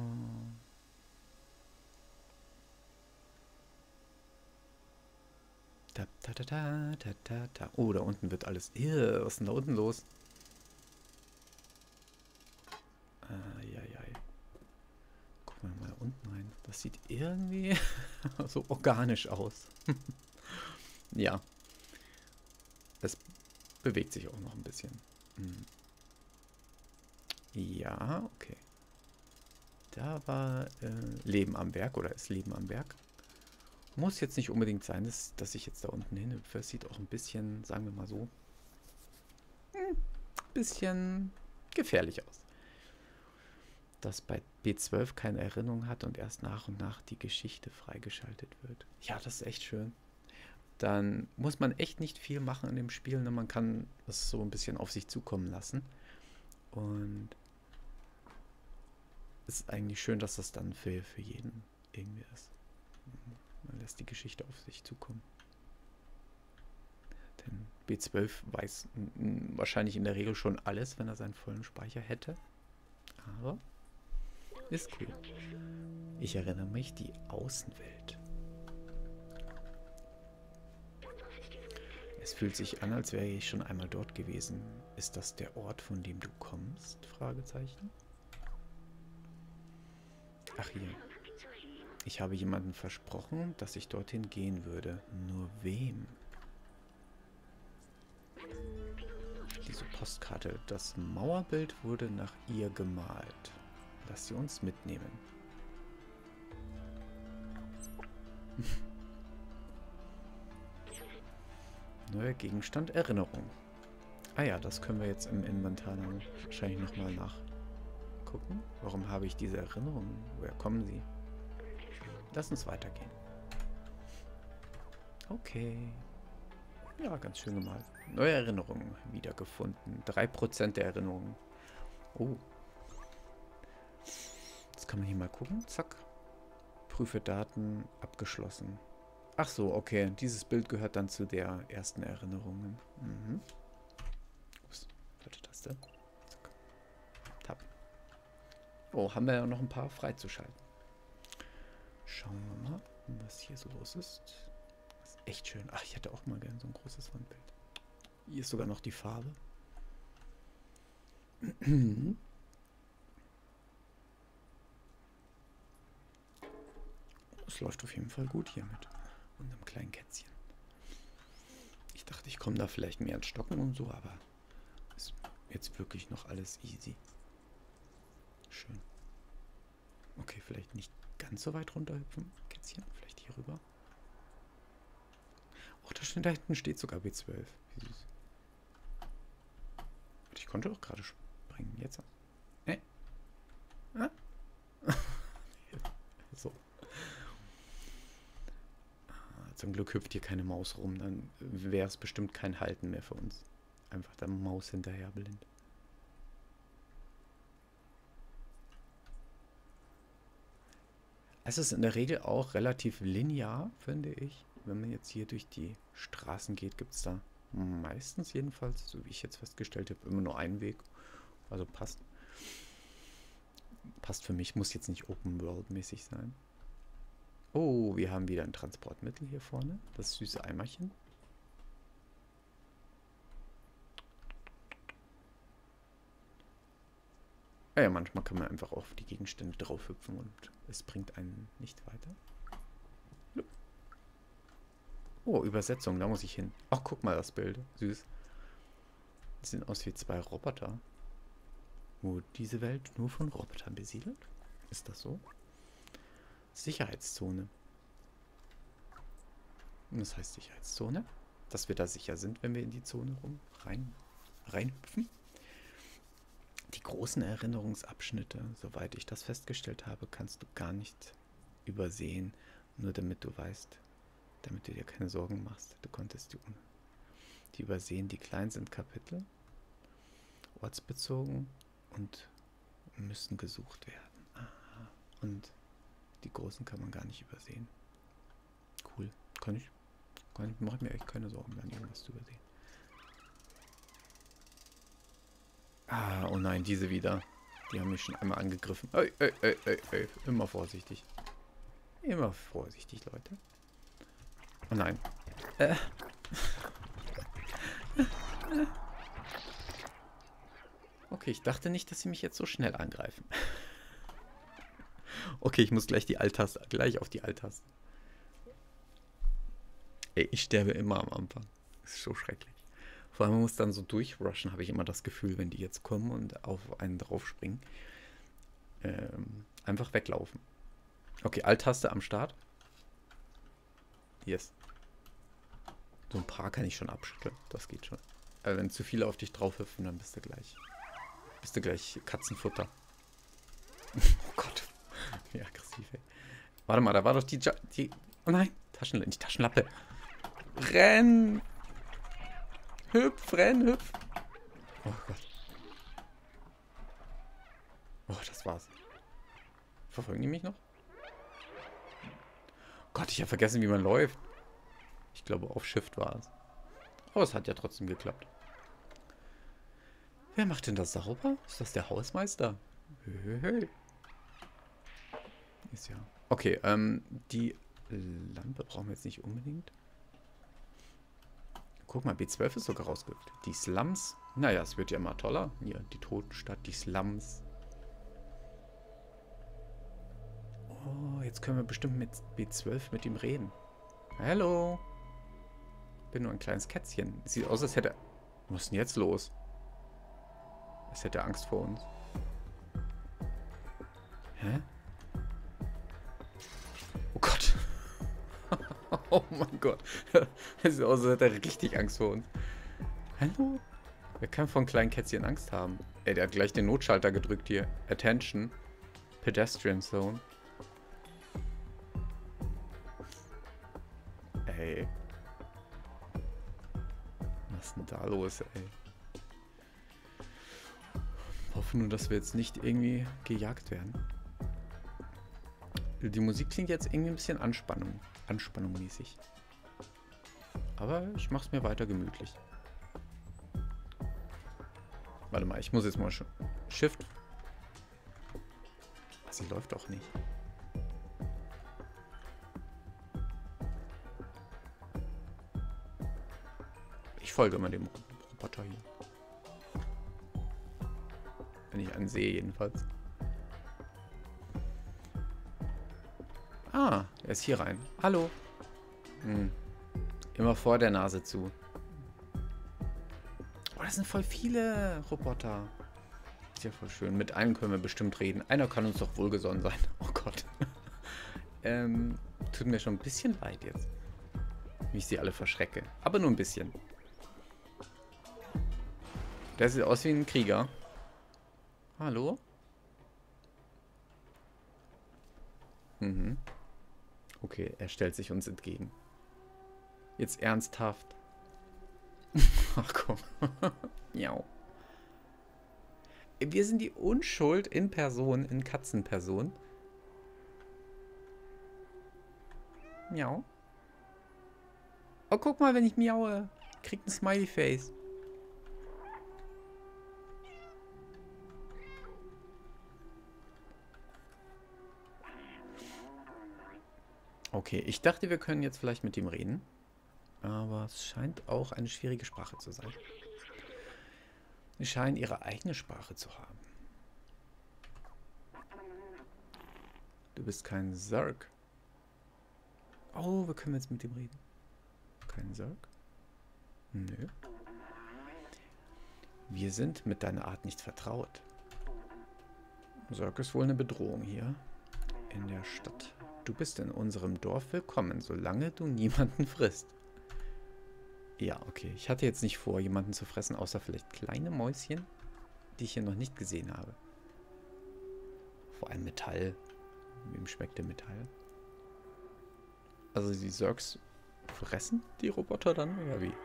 Da, da, da, da, da, da, da. Oh, da unten wird alles... Ew, was ist denn da unten los? Eieiei. Gucken wir mal unten rein. Das sieht irgendwie so organisch aus. Ja. Es bewegt sich auch noch ein bisschen. Hm. Ja, okay. Da war äh, Leben am Werk oder ist Leben am Werk. Muss jetzt nicht unbedingt sein, dass, dass ich jetzt da unten hinhüpfe. Es sieht auch ein bisschen, sagen wir mal so, ein bisschen gefährlich aus. Dass bei B zwölf keine Erinnerung hat und erst nach und nach die Geschichte freigeschaltet wird. Ja, das ist echt schön. Dann muss man echt nicht viel machen in dem Spiel. Ne? Man kann es so ein bisschen auf sich zukommen lassen. Und es ist eigentlich schön, dass das dann für, für jeden irgendwie ist. Man lässt die Geschichte auf sich zukommen. Denn B zwölf weiß wahrscheinlich in der Regel schon alles, wenn er seinen vollen Speicher hätte. Aber ist cool. Ich erinnere mich, die Außenwelt. Es fühlt sich an, als wäre ich schon einmal dort gewesen. Ist das der Ort, von dem du kommst? Fragezeichen. Ach hier. Ich habe jemandem versprochen, dass ich dorthin gehen würde. Nur wem? Diese Postkarte. Das Mauerbild wurde nach ihr gemalt. Lass sie uns mitnehmen. Neuer Gegenstand, Erinnerung. Ah ja, das können wir jetzt im Inventar dann wahrscheinlich nochmal nachgucken. Warum habe ich diese Erinnerungen? Woher kommen sie? Lass uns weitergehen. Okay. Ja, ganz schön gemalt. Neue Erinnerungen wiedergefunden. drei Prozent der Erinnerungen. Oh. Jetzt kann man hier mal gucken. Zack. Prüfe Daten abgeschlossen. Ach so, okay. Dieses Bild gehört dann zu der ersten Erinnerung. Mhm. Ups. Falsche Taste. Zack. Tab. Oh, haben wir ja noch ein paar freizuschalten. Schauen wir mal, was hier so los ist. Das ist echt schön. Ach, ich hätte auch mal gerne so ein großes Wandbild. Hier ist sogar noch die Farbe. Es läuft auf jeden Fall gut hier mit unserem kleinen Kätzchen. Ich dachte, ich komme da vielleicht mehr ins Stocken und so, aber ist jetzt wirklich noch alles easy. Schön. Okay, vielleicht nicht ganz so weit runterhüpfen, Kätzchen. Vielleicht hier rüber. Oh, da, steht, da hinten steht sogar B zwölf. Wie süß. Ich konnte auch gerade springen. Jetzt. Äh? Ah? So. Zum Glück hüpft hier keine Maus rum. Dann wäre es bestimmt kein Halten mehr für uns. Einfach der Maus hinterher blind. Es ist in der Regel auch relativ linear, finde ich. Wenn man jetzt hier durch die Straßen geht, gibt es da meistens jedenfalls, so wie ich jetzt festgestellt habe, immer nur einen Weg. Also passt. Passt für mich, muss jetzt nicht Open-World-mäßig sein. Oh, wir haben wieder ein Transportmittel hier vorne. Das süße Eimerchen. Ja, ja, manchmal kann man einfach auf die Gegenstände draufhüpfen und es bringt einen nicht weiter. Oh, Übersetzung, da muss ich hin. Ach, guck mal das Bild. Süß. Das sehen aus wie zwei Roboter. Wurde diese Welt nur von Robotern besiedelt? Ist das so? Sicherheitszone. Das heißt Sicherheitszone, dass wir da sicher sind, wenn wir in die Zone rum rein, reinhüpfen. Die großen Erinnerungsabschnitte, soweit ich das festgestellt habe, kannst du gar nicht übersehen, nur damit du weißt, damit du dir keine Sorgen machst. Du konntest die, die übersehen. Die kleinen sind Kapitel, ortsbezogen und müssen gesucht werden. Aha. Und die großen kann man gar nicht übersehen. Cool. Kann ich, kann ich, mache mir echt keine Sorgen, dann irgendwas zu übersehen. Ah, oh nein, diese wieder. Die haben mich schon einmal angegriffen. Ey, ey, ey, ey, ey. Immer vorsichtig. Immer vorsichtig, Leute. Oh nein. Äh. Okay, ich dachte nicht, dass sie mich jetzt so schnell angreifen. Okay, ich muss gleich die Alt-Taste, gleich auf die Alt-Taste. Ey, ich sterbe immer am Anfang. Das ist so schrecklich. Vor allem, man muss dann so durchrushen, habe ich immer das Gefühl, wenn die jetzt kommen und auf einen draufspringen. Ähm, einfach weglaufen. Okay, Alt-Taste am Start. Yes. So ein paar kann ich schon abschütteln. Das geht schon. Aber wenn zu viele auf dich drauf hüpfen, dann bist du gleich. Bist du gleich Katzenfutter. Oh Gott. Wie aggressiv, ey. Warte mal, da war doch die... Ja die oh nein, Taschen die Taschenlappe. Renn! Hüpf, renn, hüpf. Oh Gott. Oh, das war's. Verfolgen die mich noch? Gott, ich habe vergessen, wie man läuft. Ich glaube, auf Shift war es. Aber es hat ja trotzdem geklappt. Wer macht denn das sauber? Ist das der Hausmeister? Hey, hey. Ist ja... Okay, ähm, die Lampe brauchen wir jetzt nicht unbedingt. Guck mal, B zwölf ist sogar rausgehüpft. Die Slums. Naja, es wird ja immer toller. Hier, die Totenstadt, die Slums. jetzt können wir bestimmt mit B zwölf mit ihm reden. Hallo. Bin nur ein kleines Kätzchen. Sieht aus, als hätte... Was ist denn jetzt los? Als hätte er Angst vor uns. Hä? Oh Gott. Oh mein Gott. Es sieht aus, als hätte er richtig Angst vor uns. Hallo? Wer kann von kleinen Kätzchen Angst haben? Ey, der hat gleich den Notschalter gedrückt hier. Attention. Pedestrian Zone. Ey. Was ist denn da los, ey? Ich hoffe nur, dass wir jetzt nicht irgendwie gejagt werden. Die Musik klingt jetzt irgendwie ein bisschen Anspannung. Anspannung mäßig. Aber ich mach's mir weiter gemütlich. Warte mal, ich muss jetzt mal Shift. Sie läuft auch nicht. Ich folge immer dem Roboter hier. Wenn ich einen sehe, jedenfalls. Ah, er ist hier rein. Hallo. Hm. Immer vor der Nase zu. Oh, das sind voll viele Roboter. Ist ja voll schön. Mit einem können wir bestimmt reden. Einer kann uns doch wohlgesonnen sein. Oh Gott. ähm, tut mir schon ein bisschen leid jetzt. Wie ich sie alle verschrecke. Aber nur ein bisschen. Der sieht aus wie ein Krieger. Hallo? Mhm. Okay, er stellt sich uns entgegen. Jetzt ernsthaft. Ach komm. Miau. Wir sind die Unschuld in Person, in Katzenperson. Miau. Oh, guck mal, wenn ich miaue. Kriegt ein Smiley-Face. Okay, ich dachte, wir können jetzt vielleicht mit ihm reden. Aber es scheint auch eine schwierige Sprache zu sein. Sie scheinen ihre eigene Sprache zu haben. Du bist kein Zerg. Oh, wir können jetzt mit ihm reden. Kein Zerg? Nö. Wir sind mit deiner Art nicht vertraut. Zerg ist wohl eine Bedrohung hier in der Stadt. Du bist in unserem Dorf willkommen, solange du niemanden frisst. Ja, okay. Ich hatte jetzt nicht vor, jemanden zu fressen, außer vielleicht kleine Mäuschen, die ich hier noch nicht gesehen habe. Vor allem Metall. Wem schmeckt der Metall? Also die Zergs fressen die Roboter dann, oder wie?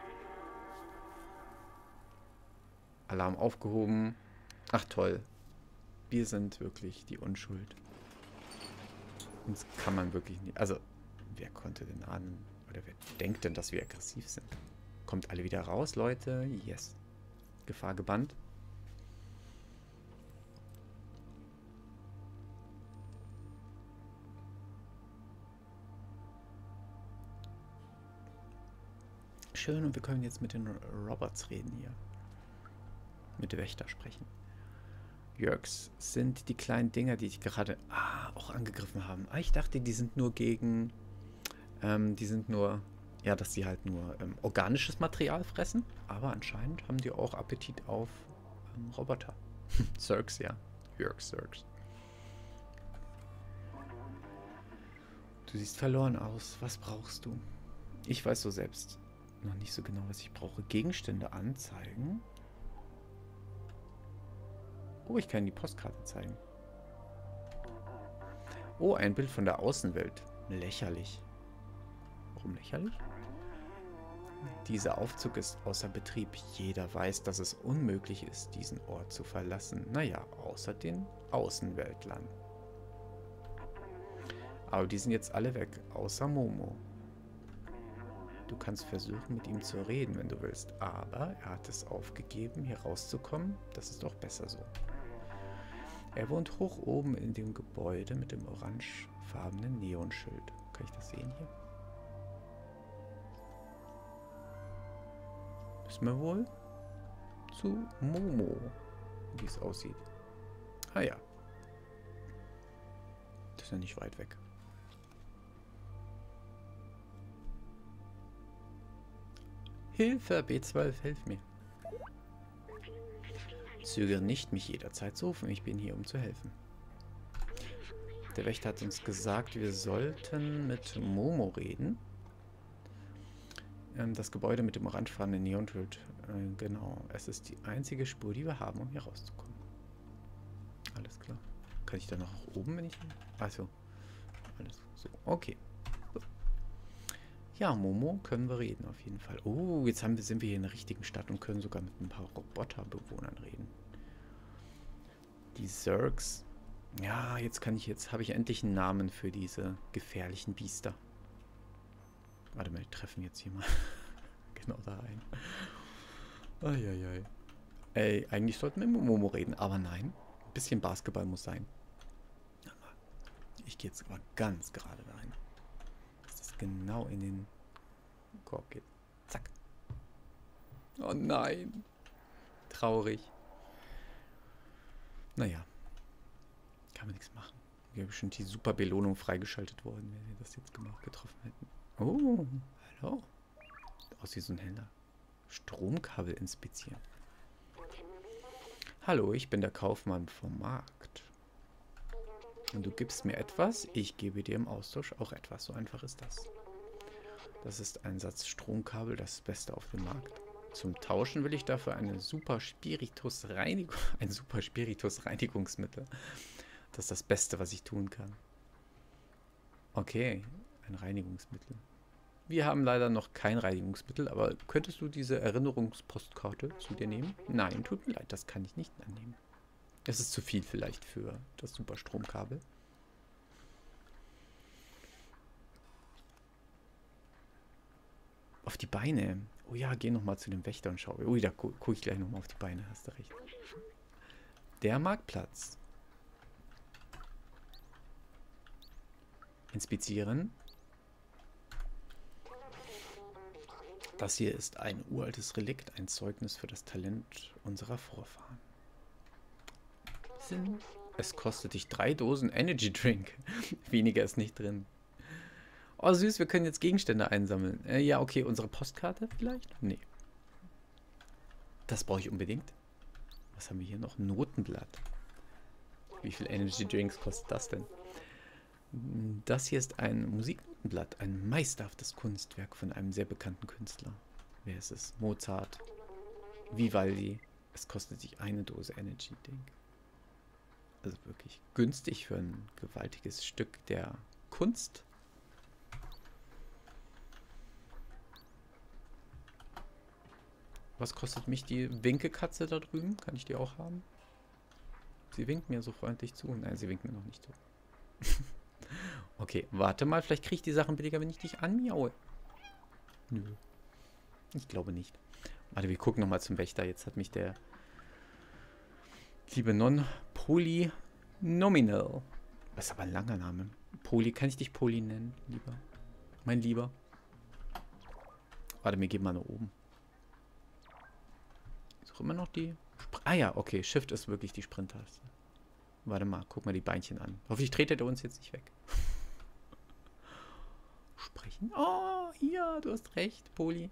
Alarm aufgehoben. Ach toll. Wir sind wirklich die Unschuld. Uns kann man wirklich nicht... Also, wer konnte denn ahnen, oder wer denkt denn, dass wir aggressiv sind? Kommt alle wieder raus, Leute. Yes. Gefahr gebannt. Schön, und wir können jetzt mit den Robots reden hier. Mit dem Wächter sprechen. Zergs sind die kleinen Dinger, die ich gerade ah, auch angegriffen haben. Ah, ich dachte, die sind nur gegen... Ähm, die sind nur... Ja, dass sie halt nur ähm, organisches Material fressen. Aber anscheinend haben die auch Appetit auf ähm, Roboter. Zergs, ja. Zergs, Zergs. Du siehst verloren aus. Was brauchst du? Ich weiß so selbst noch nicht so genau, was ich brauche. Gegenstände anzeigen. Oh, ich kann die Postkarte zeigen. Oh, ein Bild von der Außenwelt. Lächerlich. Warum lächerlich? Dieser Aufzug ist außer Betrieb. Jeder weiß, dass es unmöglich ist, diesen Ort zu verlassen. Naja, außer den Außenweltlern. Aber die sind jetzt alle weg, außer Momo. Du kannst versuchen, mit ihm zu reden, wenn du willst. Aber er hat es aufgegeben, hier rauszukommen. Das ist doch besser so. Er wohnt hoch oben in dem Gebäude mit dem orangefarbenen Neonschild. Kann ich das sehen hier? Müssen wir wohl zu Momo, wie es aussieht. Ah ja. Das ist ja nicht weit weg. Hilfe, B zwölf, hilf mir. Zögere nicht, mich jederzeit zu rufen. Ich bin hier, um zu helfen. Der Wächter hat uns gesagt, wir sollten mit Momo reden. Ähm, das Gebäude mit dem orangefarbenen Neonschild. Äh, genau. Es ist die einzige Spur, die wir haben, um hier rauszukommen. Alles klar. Kann ich da noch nach oben, wenn ich... Achso. Alles so. Okay. So. Ja, Momo können wir reden auf jeden Fall. Oh, jetzt haben wir, sind wir hier in der richtigen Stadt und können sogar mit ein paar Roboterbewohnern reden. Die Zergs. Ja, jetzt kann ich, jetzt habe ich endlich einen Namen für diese gefährlichen Biester. Warte mal, wir treffen jetzt hier mal genau da ein. Eieiei. Ey, eigentlich sollten wir mit Momo reden, aber nein. Ein bisschen Basketball muss sein. Ich gehe jetzt aber ganz gerade da rein. Dass das genau in den Korb geht. Zack. Oh nein. Traurig. Naja. Kann man nichts machen. Wäre bestimmt die super Belohnung freigeschaltet worden, wenn wir das jetzt gemacht, getroffen hätten. Oh, hallo. Sieht aus wie so ein Händler. Stromkabel inspizieren. Hallo, ich bin der Kaufmann vom Markt. Und du gibst mir etwas, ich gebe dir im Austausch auch etwas. So einfach ist das. Das ist ein Satz Stromkabel, das Beste auf dem Markt. Zum Tauschen will ich dafür eine super Spiritus Reinigung, ein super Spiritus Reinigungsmittel. Das ist das Beste, was ich tun kann. Okay, ein Reinigungsmittel. Wir haben leider noch kein Reinigungsmittel, aber könntest du diese Erinnerungspostkarte zu dir nehmen? Nein, tut mir leid, das kann ich nicht annehmen. Es ist zu viel vielleicht für das Superstromkabel. Auf die Beine. Oh ja, geh nochmal zu dem Wächter und schau. Ui, da gu gucke ich gleich nochmal auf die Beine, hast du recht. Der Marktplatz. Inspizieren. Das hier ist ein uraltes Relikt, ein Zeugnis für das Talent unserer Vorfahren. Es kostet dich drei Dosen Energy Drink. Weniger ist nicht drin. Oh süß, wir können jetzt Gegenstände einsammeln. Äh, ja, okay, unsere Postkarte vielleicht? Nee. Das brauche ich unbedingt. Was haben wir hier noch? Notenblatt. Wie viel Energy Drinks kostet das denn? Das hier ist ein Musiknotenblatt, ein meisterhaftes Kunstwerk von einem sehr bekannten Künstler. Wer ist es? Mozart, Vivaldi. Es kostet sich eine Dose Energy Drink. Also wirklich günstig für ein gewaltiges Stück der Kunst. Was kostet mich die Winkekatze da drüben? Kann ich die auch haben? Sie winkt mir so freundlich zu. Nein, sie winkt mir noch nicht zu. Okay, warte mal. Vielleicht kriege ich die Sachen billiger, wenn ich dich anmiaue. Nö. Ich glaube nicht. Warte, wir gucken nochmal zum Wächter. Jetzt hat mich der liebe Non-Polynominal. Das ist aber ein langer Name. Poly, kann ich dich Poly nennen, lieber? Mein Lieber. Warte, wir gehen mal nach oben. Ist auch immer noch die... Spr ah ja, okay. Shift ist wirklich die Sprint-Taste. Warte mal, guck mal die Beinchen an. Hoffentlich tretet er uns jetzt nicht weg. Sprechen. Oh, ja, du hast recht, Poli.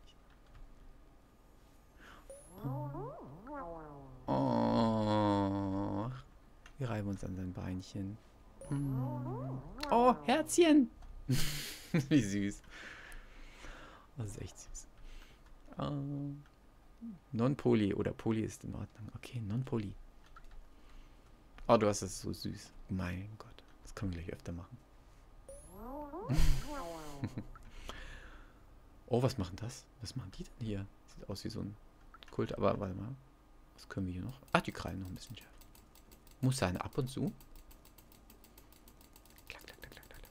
Oh. Wir reiben uns an sein Beinchen. Oh, Herzchen. Wie süß. Das ist echt süß. Oh. Non-Poly oder Poly ist in Ordnung. Okay, Non-Poly. Oh, du hast das so süß. Mein Gott. Das können wir gleich öfter machen. Oh, was machen das? Was machen die denn hier? Sieht aus wie so ein Kult. Aber warte mal. Was können wir hier noch? Ach, die krallen noch ein bisschen schärfer. Muss sein, ab und zu. Klack, klack, klack, klack, klack.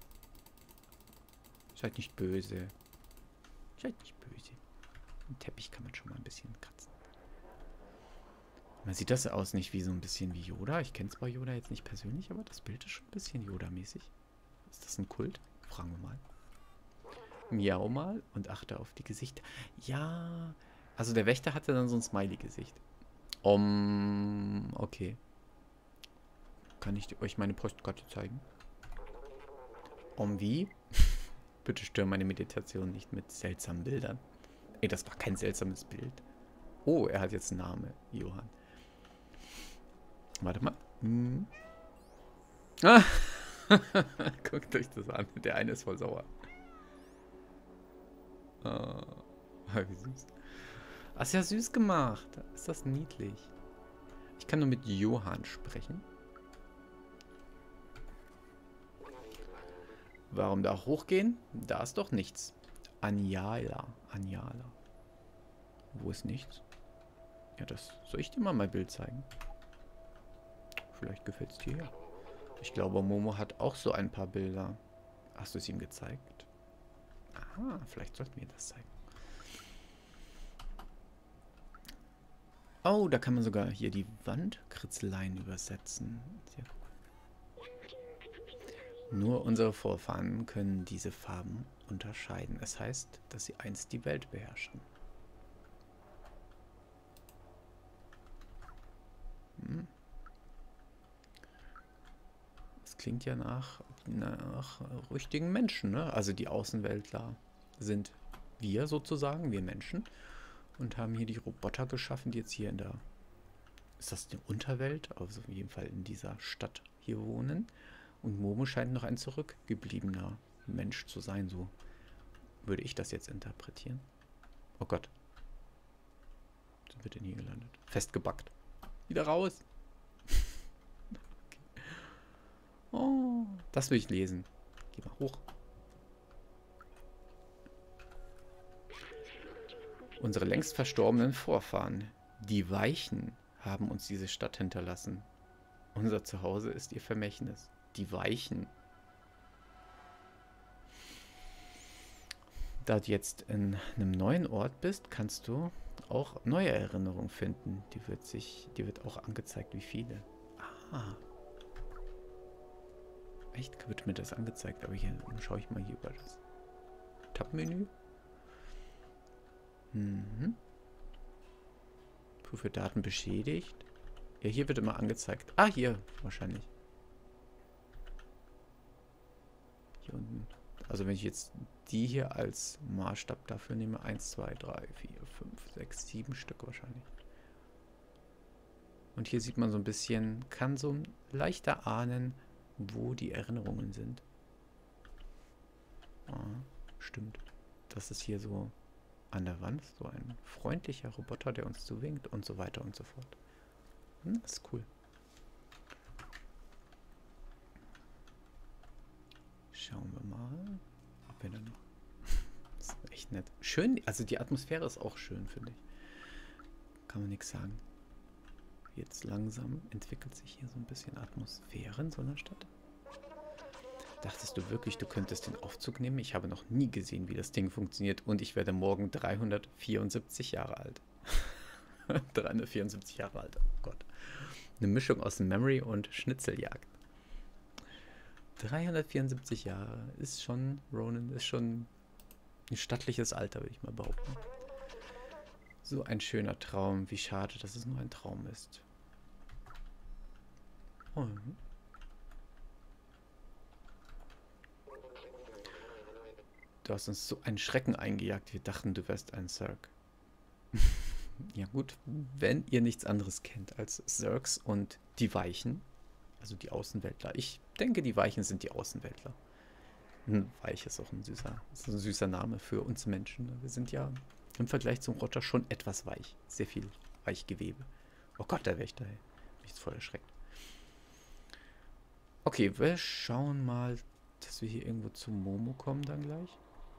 Seid nicht böse. Seid nicht böse. Den Teppich kann man schon mal ein bisschen kratzen. Man sieht das aus nicht wie so ein bisschen wie Yoda. Ich kenne zwar Yoda jetzt nicht persönlich, aber das Bild ist schon ein bisschen Yoda-mäßig. Ist das ein Kult? Fragen wir mal. Miau mal und achte auf die Gesichter. Ja, also der Wächter hatte dann so ein Smiley-Gesicht. Um, okay. Kann ich euch meine Postkarte zeigen? Um wie? Bitte störe meine Meditation nicht mit seltsamen Bildern. Ey, das war kein seltsames Bild. Oh, er hat jetzt einen Namen. Johann. Warte mal. Hm. Ah. Guckt euch das an. Der eine ist voll sauer. Oh, wie süß. Ach, ist ja süß gemacht. Ist das niedlich. Ich kann nur mit Johann sprechen. Warum da hochgehen? Da ist doch nichts. Anjala. Anjala. Wo ist nichts? Ja, das soll ich dir mal mein Bild zeigen. Vielleicht gefällt es dir ja. Ich glaube, Momo hat auch so ein paar Bilder. Hast du es ihm gezeigt? Aha, vielleicht sollten wir das zeigen. Oh, da kann man sogar hier die Wandkritzeleien übersetzen. Sehr cool. Nur unsere Vorfahren können diese Farben unterscheiden. Es heißt, dass sie einst die Welt beherrschten. Hm. Das klingt ja nach, nach richtigen Menschen, ne? Also die Außenweltler sind wir sozusagen, wir Menschen. Und haben hier die Roboter geschaffen, die jetzt hier in der... Ist das eine Unterwelt? Also auf jeden Fall in dieser Stadt hier wohnen. Und Momo scheint noch ein zurückgebliebener Mensch zu sein. So würde ich das jetzt interpretieren. Oh Gott. Sind wir denn hier gelandet? Festgebackt. Wieder raus. Okay. Oh, das will ich lesen. Geh mal hoch. Unsere längst verstorbenen Vorfahren, die Weichen, haben uns diese Stadt hinterlassen. Unser Zuhause ist ihr Vermächtnis. Die Weichen. Da du jetzt in einem neuen Ort bist, kannst du auch neue Erinnerungen finden. Die wird sich, die wird auch angezeigt, wie viele. Ah. Echt? Wird mir das angezeigt? Aber hier schaue ich mal hier über das Tab-Menü. Mhm. Prüfe Daten beschädigt. Ja, hier wird immer angezeigt. Ah, hier wahrscheinlich. Hier unten. Also wenn ich jetzt die hier als Maßstab dafür nehme. eins, zwei, drei, vier, fünf, sechs, sieben Stück wahrscheinlich. Und hier sieht man so ein bisschen, kann so leichter ahnen, wo die Erinnerungen sind. Ah, stimmt. Das ist hier so an der Wand, so ein freundlicher Roboter, der uns zuwinkt und so weiter und so fort. Hm, das ist cool. Schauen wir mal, ob wir da noch... Das ist echt nett. Schön, also die Atmosphäre ist auch schön, finde ich. Kann man nichts sagen. Jetzt langsam entwickelt sich hier so ein bisschen Atmosphäre in so einer Stadt. Dachtest du wirklich, du könntest den Aufzug nehmen? Ich habe noch nie gesehen, wie das Ding funktioniert und ich werde morgen dreihundertvierundsiebzig Jahre alt. dreihundertvierundsiebzig Jahre alt, oh Gott. Eine Mischung aus Memory und Schnitzeljagd. dreihundertvierundsiebzig Jahre ist schon, Ronan, ist schon ein stattliches Alter, würde ich mal behaupten. So ein schöner Traum. Wie schade, dass es nur ein Traum ist. Oh. Du hast uns so einen Schrecken eingejagt. Wir dachten, du wärst ein Zerg. Ja gut, wenn ihr nichts anderes kennt als Zergs und die Weichen, also die Außenweltler. Ich denke, die Weichen sind die Außenweltler. Ein Weich ist auch ein süßer, ist ein süßer Name für uns Menschen. Wir sind ja im Vergleich zum Rotter schon etwas weich. Sehr viel Weichgewebe. Oh Gott, der Wächter. Bin ich jetzt voll erschreckt. Okay, wir schauen mal, dass wir hier irgendwo zu Momo kommen dann gleich.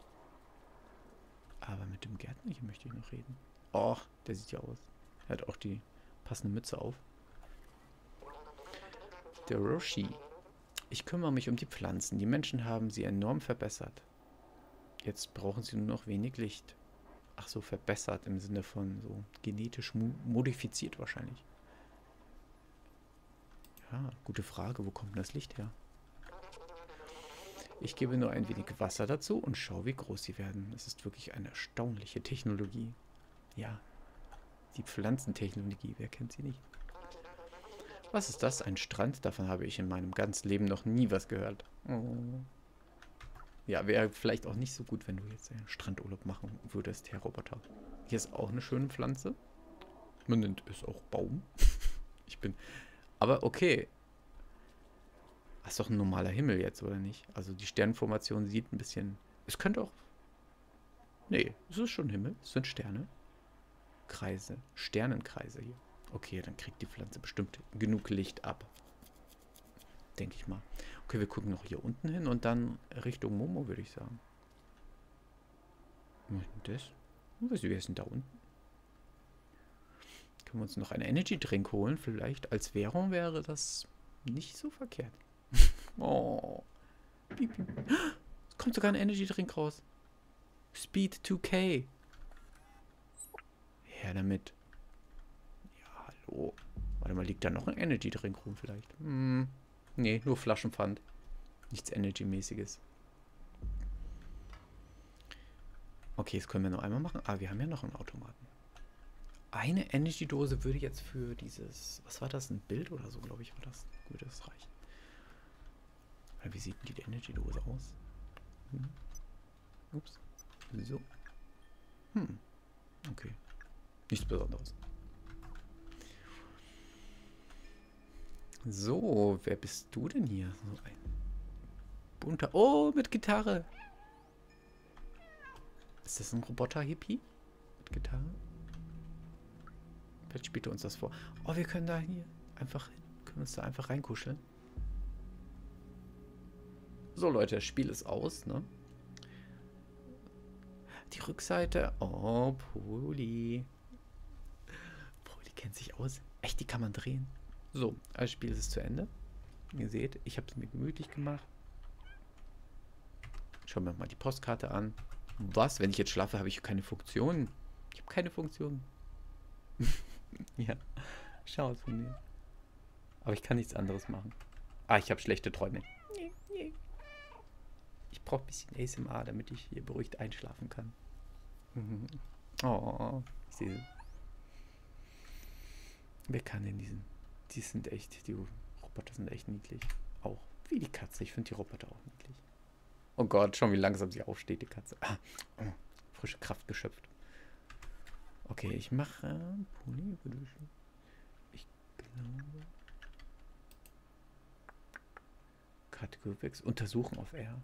Aber mit dem Gärtner hier möchte ich noch reden. Och, der sieht ja aus. Er hat auch die passende Mütze auf. Der Roshi. Ich kümmere mich um die Pflanzen. Die Menschen haben sie enorm verbessert. Jetzt brauchen sie nur noch wenig Licht. Ach so, verbessert im Sinne von so genetisch modifiziert wahrscheinlich. Ja, gute Frage. Wo kommt denn das Licht her? Ich gebe nur ein wenig Wasser dazu und schaue, wie groß sie werden. Es ist wirklich eine erstaunliche Technologie. Ja, die Pflanzentechnologie, wer kennt sie nicht? Was ist das? Ein Strand? Davon habe ich in meinem ganzen Leben noch nie was gehört. Oh. Ja, wäre vielleicht auch nicht so gut, wenn du jetzt einen Strandurlaub machen würdest, Herr Roboter. Hier ist auch eine schöne Pflanze. Man nennt es auch Baum. Ich bin... Aber okay. Das ist doch ein normaler Himmel jetzt, oder nicht? Also die Sternformation sieht ein bisschen... Es könnte auch... Nee, es ist schon Himmel. Es sind Sterne. Kreise. Sternenkreise hier. Okay, dann kriegt die Pflanze bestimmt genug Licht ab. Denke ich mal. Okay, wir gucken noch hier unten hin und dann Richtung Momo, würde ich sagen. Was ist denn das? Was ist denn da unten? Können wir uns noch einen Energy Drink holen? Vielleicht als Währung wäre das nicht so verkehrt. Oh. Piep, piep. Es kommt sogar ein Energy Drink raus. Speed zwei K. Her damit. Ja, hallo. Warte mal, liegt da noch ein Energy Drink rum vielleicht? Hm. Nee, nur Flaschenpfand. Nichts Energy-mäßiges. Okay, das können wir noch einmal machen. Ah, wir haben ja noch einen Automaten. Eine Energy-Dose würde jetzt für dieses... Was war das? Ein Bild oder so, glaube ich, war das. Würde das reichen. Wie sieht die Energy-Dose aus? Hm. Ups. So. Hm. Okay. Nichts Besonderes. So, wer bist du denn hier? So ein bunter... Oh, mit Gitarre. Ist das ein Roboter-Hippie? Mit Gitarre? Vielleicht spielt er uns das vor. Oh, wir können da hier einfach... Können uns da einfach reinkuscheln. So, Leute, das Spiel ist aus, ne? Die Rückseite... Oh, Poli. Poli kennt sich aus. Echt, die kann man drehen. So, das Spiel ist zu Ende. Ihr seht, ich habe es mir gemütlich gemacht. Schauen wir mal die Postkarte an. Was? Wenn ich jetzt schlafe, habe ich keine Funktion. Ich habe keine Funktion. Ja, schau es von mir. Aber ich kann nichts anderes machen. Ah, ich habe schlechte Träume. Ich brauche ein bisschen A S M R, damit ich hier beruhigt einschlafen kann. Oh, ich sehe. Wer kann denn diesen? Die sind echt, die Roboter sind echt niedlich. Auch wie die Katze. Ich finde die Roboter auch niedlich. Oh Gott, schon wie langsam sie aufsteht, die Katze. Ah, oh, frische Kraft geschöpft. Okay, ich mache Pony. Ich glaube. Kategoriewechsel. Untersuchen auf R.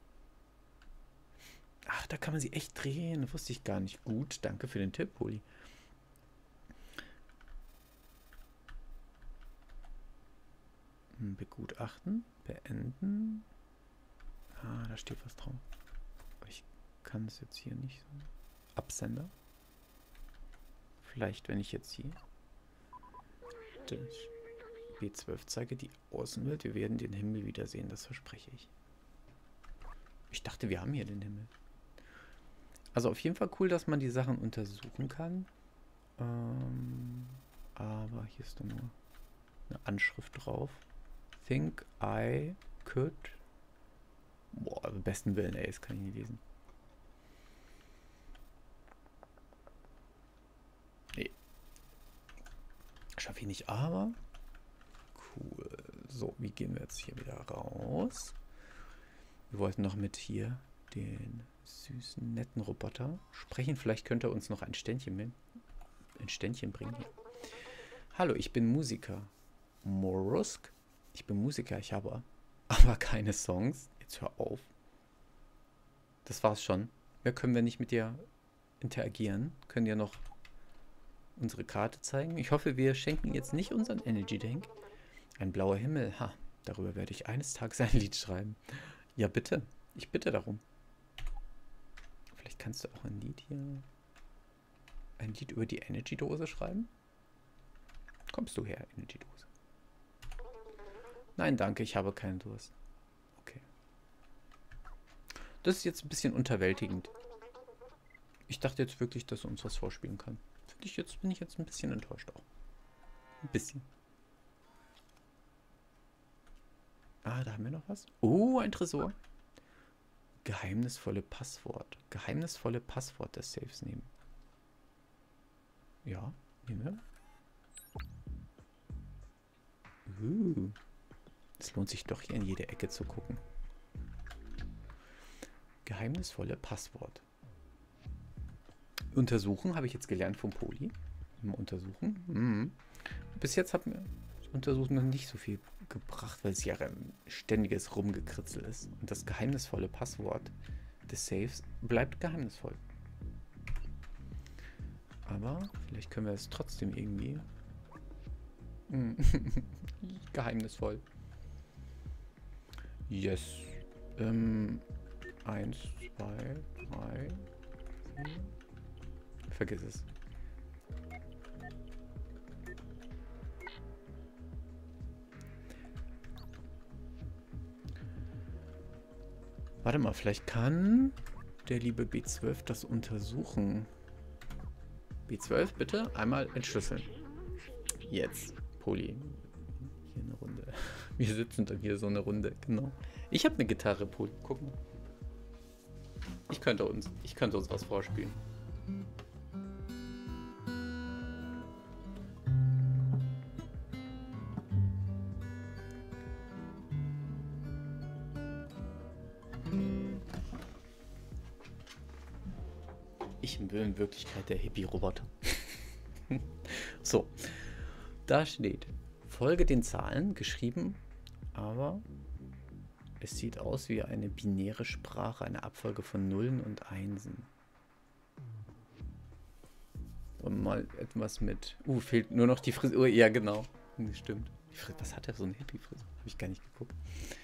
Ach, da kann man sie echt drehen. Das wusste ich gar nicht. Gut, danke für den Tipp, Poli. Begutachten, beenden. Ah, da steht was drauf. Ich kann es jetzt hier nicht so. Absender. Vielleicht, wenn ich jetzt hier das B zwölf zeige, die Außenwelt. Wir werden den Himmel wiedersehen, das verspreche ich. Ich dachte, wir haben hier den Himmel. Also auf jeden Fall cool, dass man die Sachen untersuchen kann. Ähm, aber hier ist dann nur eine Anschrift drauf. Think I could. Boah, am besten Willen, ey, das kann ich nicht lesen. Nee. Schaffe ich nicht, aber. Cool. So, wie gehen wir jetzt hier wieder raus? Wir wollten noch mit hier den süßen, netten Roboter sprechen. Vielleicht könnte er uns noch ein Ständchen mit. Ein Ständchen bringen. Hier. Hallo, ich bin Musiker. Morusk? Ich bin Musiker, ich habe aber keine Songs. Jetzt hör auf. Das war's schon. Mehr können wir nicht mit dir interagieren. Können dir noch unsere Karte zeigen. Ich hoffe, wir schenken jetzt nicht unseren Energy Drink. Ein blauer Himmel. Ha, darüber werde ich eines Tages ein Lied schreiben. Ja, bitte. Ich bitte darum. Vielleicht kannst du auch ein Lied hier... Ein Lied über die Energy-Dose schreiben? Kommst du her, Energy-Dose? Nein, danke, ich habe keinen Durst. Okay. Das ist jetzt ein bisschen unterwältigend. Ich dachte jetzt wirklich, dass er uns was vorspielen kann. Finde ich jetzt, bin ich jetzt ein bisschen enttäuscht auch. Ein bisschen. Ah, da haben wir noch was. Oh, ein Tresor. Geheimnisvolle Passwort. Geheimnisvolle Passwort des Safes nehmen. Ja, nehmen wir. Uh. Es lohnt sich doch hier in jede Ecke zu gucken. Geheimnisvolle Passwort. Untersuchen habe ich jetzt gelernt vom Poli. Immer untersuchen. Mhm. Bis jetzt hat mir das Untersuchen noch nicht so viel gebracht, weil es ja ein ständiges Rumgekritzel ist. Und das geheimnisvolle Passwort des Safes bleibt geheimnisvoll. Aber vielleicht können wir es trotzdem irgendwie... Mhm. Geheimnisvoll. Yes. Ähm, eins, zwei, drei, vier. Vergiss es. Warte mal, vielleicht kann der liebe B zwölf das untersuchen. B zwölf, bitte einmal entschlüsseln. Jetzt, Poli. Hier eine Runde. Wir sitzen dann hier so eine Runde, genau. Ich habe eine Gitarre, Poli. Guck mal. Ich könnte uns, ich könnte uns was vorspielen. Ich bin in Wirklichkeit der Hippie-Roboter. So, da steht, folge den Zahlen, geschrieben, aber es sieht aus wie eine binäre Sprache, eine Abfolge von Nullen und Einsen. Und mal etwas mit, uh, fehlt nur noch die Frisur, ja genau, stimmt. Was hat er, so eine Hippie-Frisur? Habe ich gar nicht geguckt.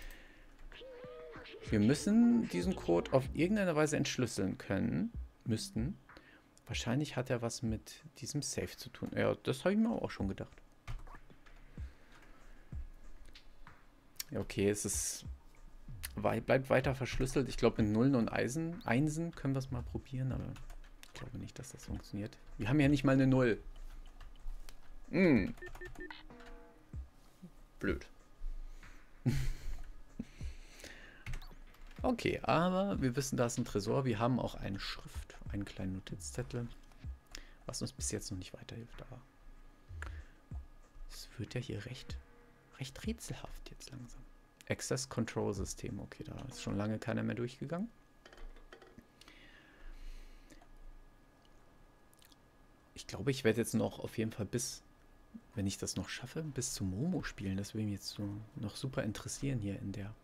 Wir müssen diesen Code auf irgendeine Weise entschlüsseln können, müssten. Wahrscheinlich hat er was mit diesem Safe zu tun. Ja, das habe ich mir auch schon gedacht. Ja, okay, es ist bleibt weiter verschlüsselt. Ich glaube, mit Nullen und Eisen, Einsen können wir es mal probieren, aber ich glaube nicht, dass das funktioniert. Wir haben ja nicht mal eine Null. Hm. Blöd. Okay, aber wir wissen, da ist ein Tresor. Wir haben auch eine Schrift, einen kleinen Notizzettel, was uns bis jetzt noch nicht weiterhilft. Aber es wird ja hier recht, recht rätselhaft jetzt langsam. Access Control System. Okay, da ist schon lange keiner mehr durchgegangen. Ich glaube, ich werde jetzt noch auf jeden Fall bis, wenn ich das noch schaffe, bis zum Momo spielen. Das würde mich jetzt so noch super interessieren hier in der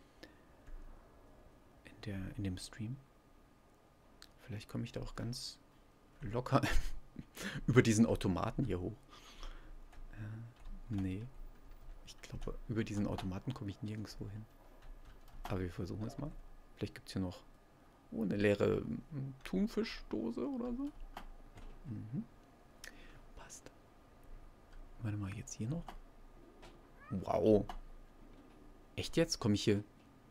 Der, in dem Stream. Vielleicht komme ich da auch ganz locker über diesen Automaten hier hoch. Äh, nee. Ich glaube, über diesen Automaten komme ich nirgendwo hin. Aber wir versuchen es mal. Vielleicht gibt es hier noch oh, eine leere Thunfischdose oder so. Mhm. Passt. Warte mal, jetzt hier noch. Wow. Echt jetzt? Komme ich hier...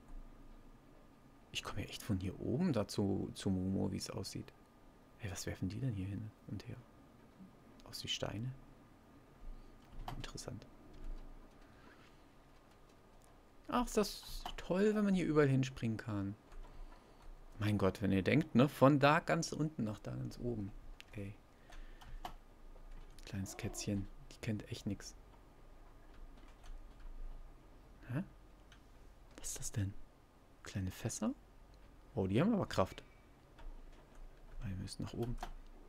Ich komme ja echt von hier oben dazu zu Momo, wie es aussieht. Hey, was werfen die denn hier hin und her? Aus wie Steine? Interessant. Ach, ist das toll, wenn man hier überall hinspringen kann. Mein Gott, wenn ihr denkt, ne? Von da ganz unten nach da ganz oben. Ey. Kleines Kätzchen. Die kennt echt nichts. Hä? Was ist das denn? Kleine Fässer? Oh, die haben aber Kraft. Wir müssen nach oben.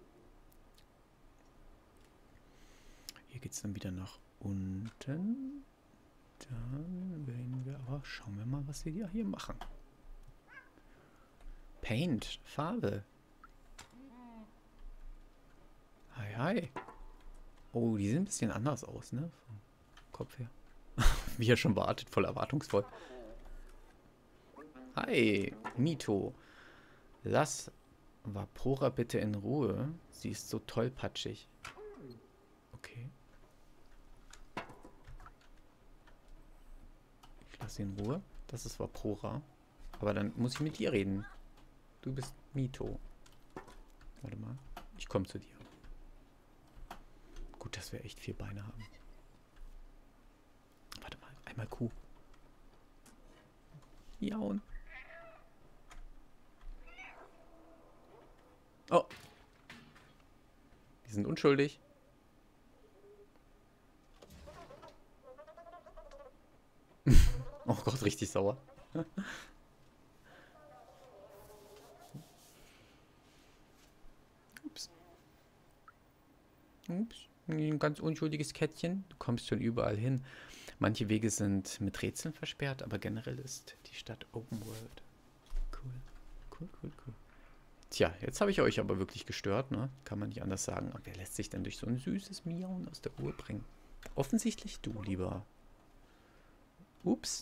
Hier geht es dann wieder nach unten. Dann werden wir aber... Schauen wir mal, was wir hier machen. Paint. Farbe. Hi, hi. Oh, die sehen ein bisschen anders aus, ne? Vom Kopf her. Wie er schon wartet, voll erwartungsvoll. Hi, Mito. Lass Vapora bitte in Ruhe. Sie ist so tollpatschig. Okay. Ich lasse sie in Ruhe. Das ist Vapora. Aber dann muss ich mit dir reden. Du bist Mito. Warte mal. Ich komme zu dir. Gut, dass wir echt vier Beine haben. Warte mal. Einmal Kuh. Jauen. Oh. Die sind unschuldig. Oh Gott, richtig sauer. Ups, ein ganz unschuldiges Kätzchen. Du kommst schon überall hin. Manche Wege sind mit Rätseln versperrt, aber generell ist die Stadt Open World. Cool. Cool, cool, cool. Tja, jetzt habe ich euch aber wirklich gestört, ne? Kann man nicht anders sagen. Aber wer lässt sich denn durch so ein süßes Miauen aus der Uhr bringen? Offensichtlich du, lieber. Ups.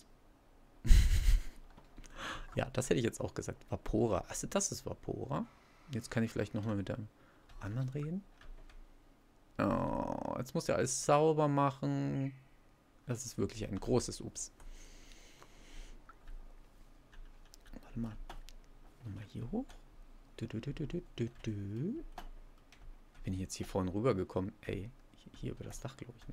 Ja, das hätte ich jetzt auch gesagt. Vapora. Also das ist Vapora. Jetzt kann ich vielleicht nochmal mit dem anderen reden. Oh, jetzt muss er alles sauber machen. Das ist wirklich ein großes Ups. Warte mal. Nochmal hier hoch. Du, du, du, du, du, du, du. Bin ich jetzt hier vorne rübergekommen? Ey, hier über das Dach, glaube ich. Ne?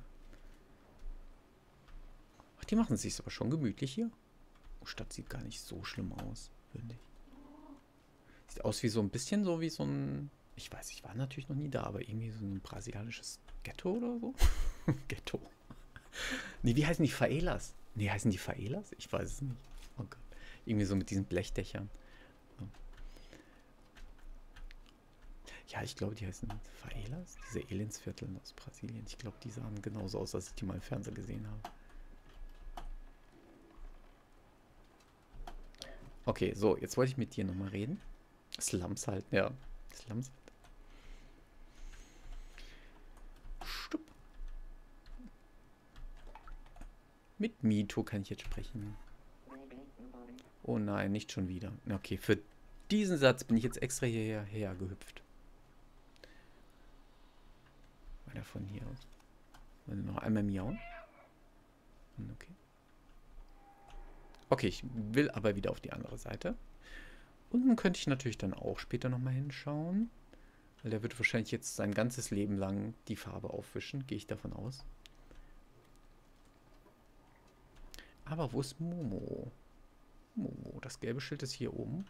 Ach, die machen es sich aber schon gemütlich hier. Oh, Stadt sieht gar nicht so schlimm aus, finde ich. Sieht aus wie so ein bisschen so wie so ein... Ich weiß, ich war natürlich noch nie da, aber irgendwie so ein brasilianisches Ghetto oder so. Ghetto. Nee, wie heißen die? Faelas? Nee, heißen die Faelas? Ich weiß es nicht. Oh Gott. Irgendwie so mit diesen Blechdächern. Ja, ich glaube, die heißen Faelas. Diese Elendsviertel aus Brasilien. Ich glaube, die sahen genauso aus, als ich die mal im Fernsehen gesehen habe. Okay, so, jetzt wollte ich mit dir nochmal reden. Slums halt, ja. Slums halt. Stupp. Mit Mito kann ich jetzt sprechen. Oh nein, nicht schon wieder. Okay, für diesen Satz bin ich jetzt extra hierher her gehüpft. Weiter von hier aus. Wollen wir noch einmal miauen? Okay. Okay, ich will aber wieder auf die andere Seite. Unten könnte ich natürlich dann auch später nochmal hinschauen. Weil der wird wahrscheinlich jetzt sein ganzes Leben lang die Farbe aufwischen. Gehe ich davon aus. Aber wo ist Momo? Momo, das gelbe Schild ist hier oben.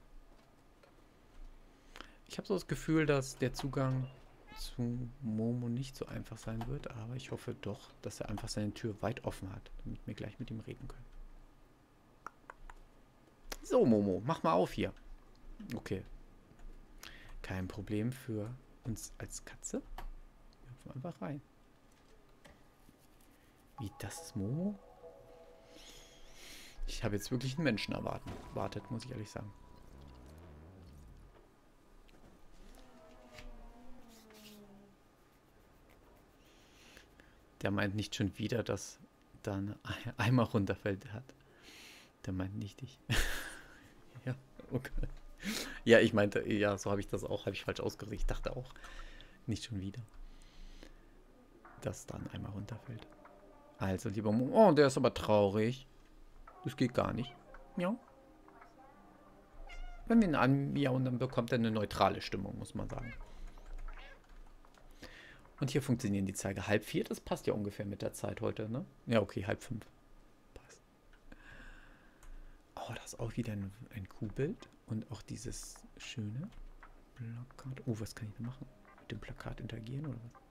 Ich habe so das Gefühl, dass der Zugang zu Momo nicht so einfach sein wird. Aber ich hoffe doch, dass er einfach seine Tür weit offen hat. Damit wir gleich mit ihm reden können. So, Momo, mach mal auf hier. Okay. Kein Problem für uns als Katze. Wir hüpfen einfach rein. Wie, das ist Momo? Ich habe jetzt wirklich einen Menschen erwarten. Wartet, muss ich ehrlich sagen. Der meint nicht schon wieder, dass da ein Eimer runterfällt hat. Der meint nicht ich. Ja, okay. Ja, ich meinte, ja, so habe ich das auch, habe ich falsch ausgedrückt. Ich dachte auch, nicht schon wieder, dass dann einmal runterfällt. Also, lieber Mo, oh, der ist aber traurig. Das geht gar nicht. Ja. Wenn wir ihn anmiauen, dann bekommt er eine neutrale Stimmung, muss man sagen. Und hier funktionieren die Zeiger halb vier. Das passt ja ungefähr mit der Zeit heute, ne? Ja, okay, halb fünf. Passt. Oh, das ist auch wieder ein, ein Kuhbild. Und auch dieses schöne Plakat. Oh, was kann ich da machen? Mit dem Plakat interagieren oder was?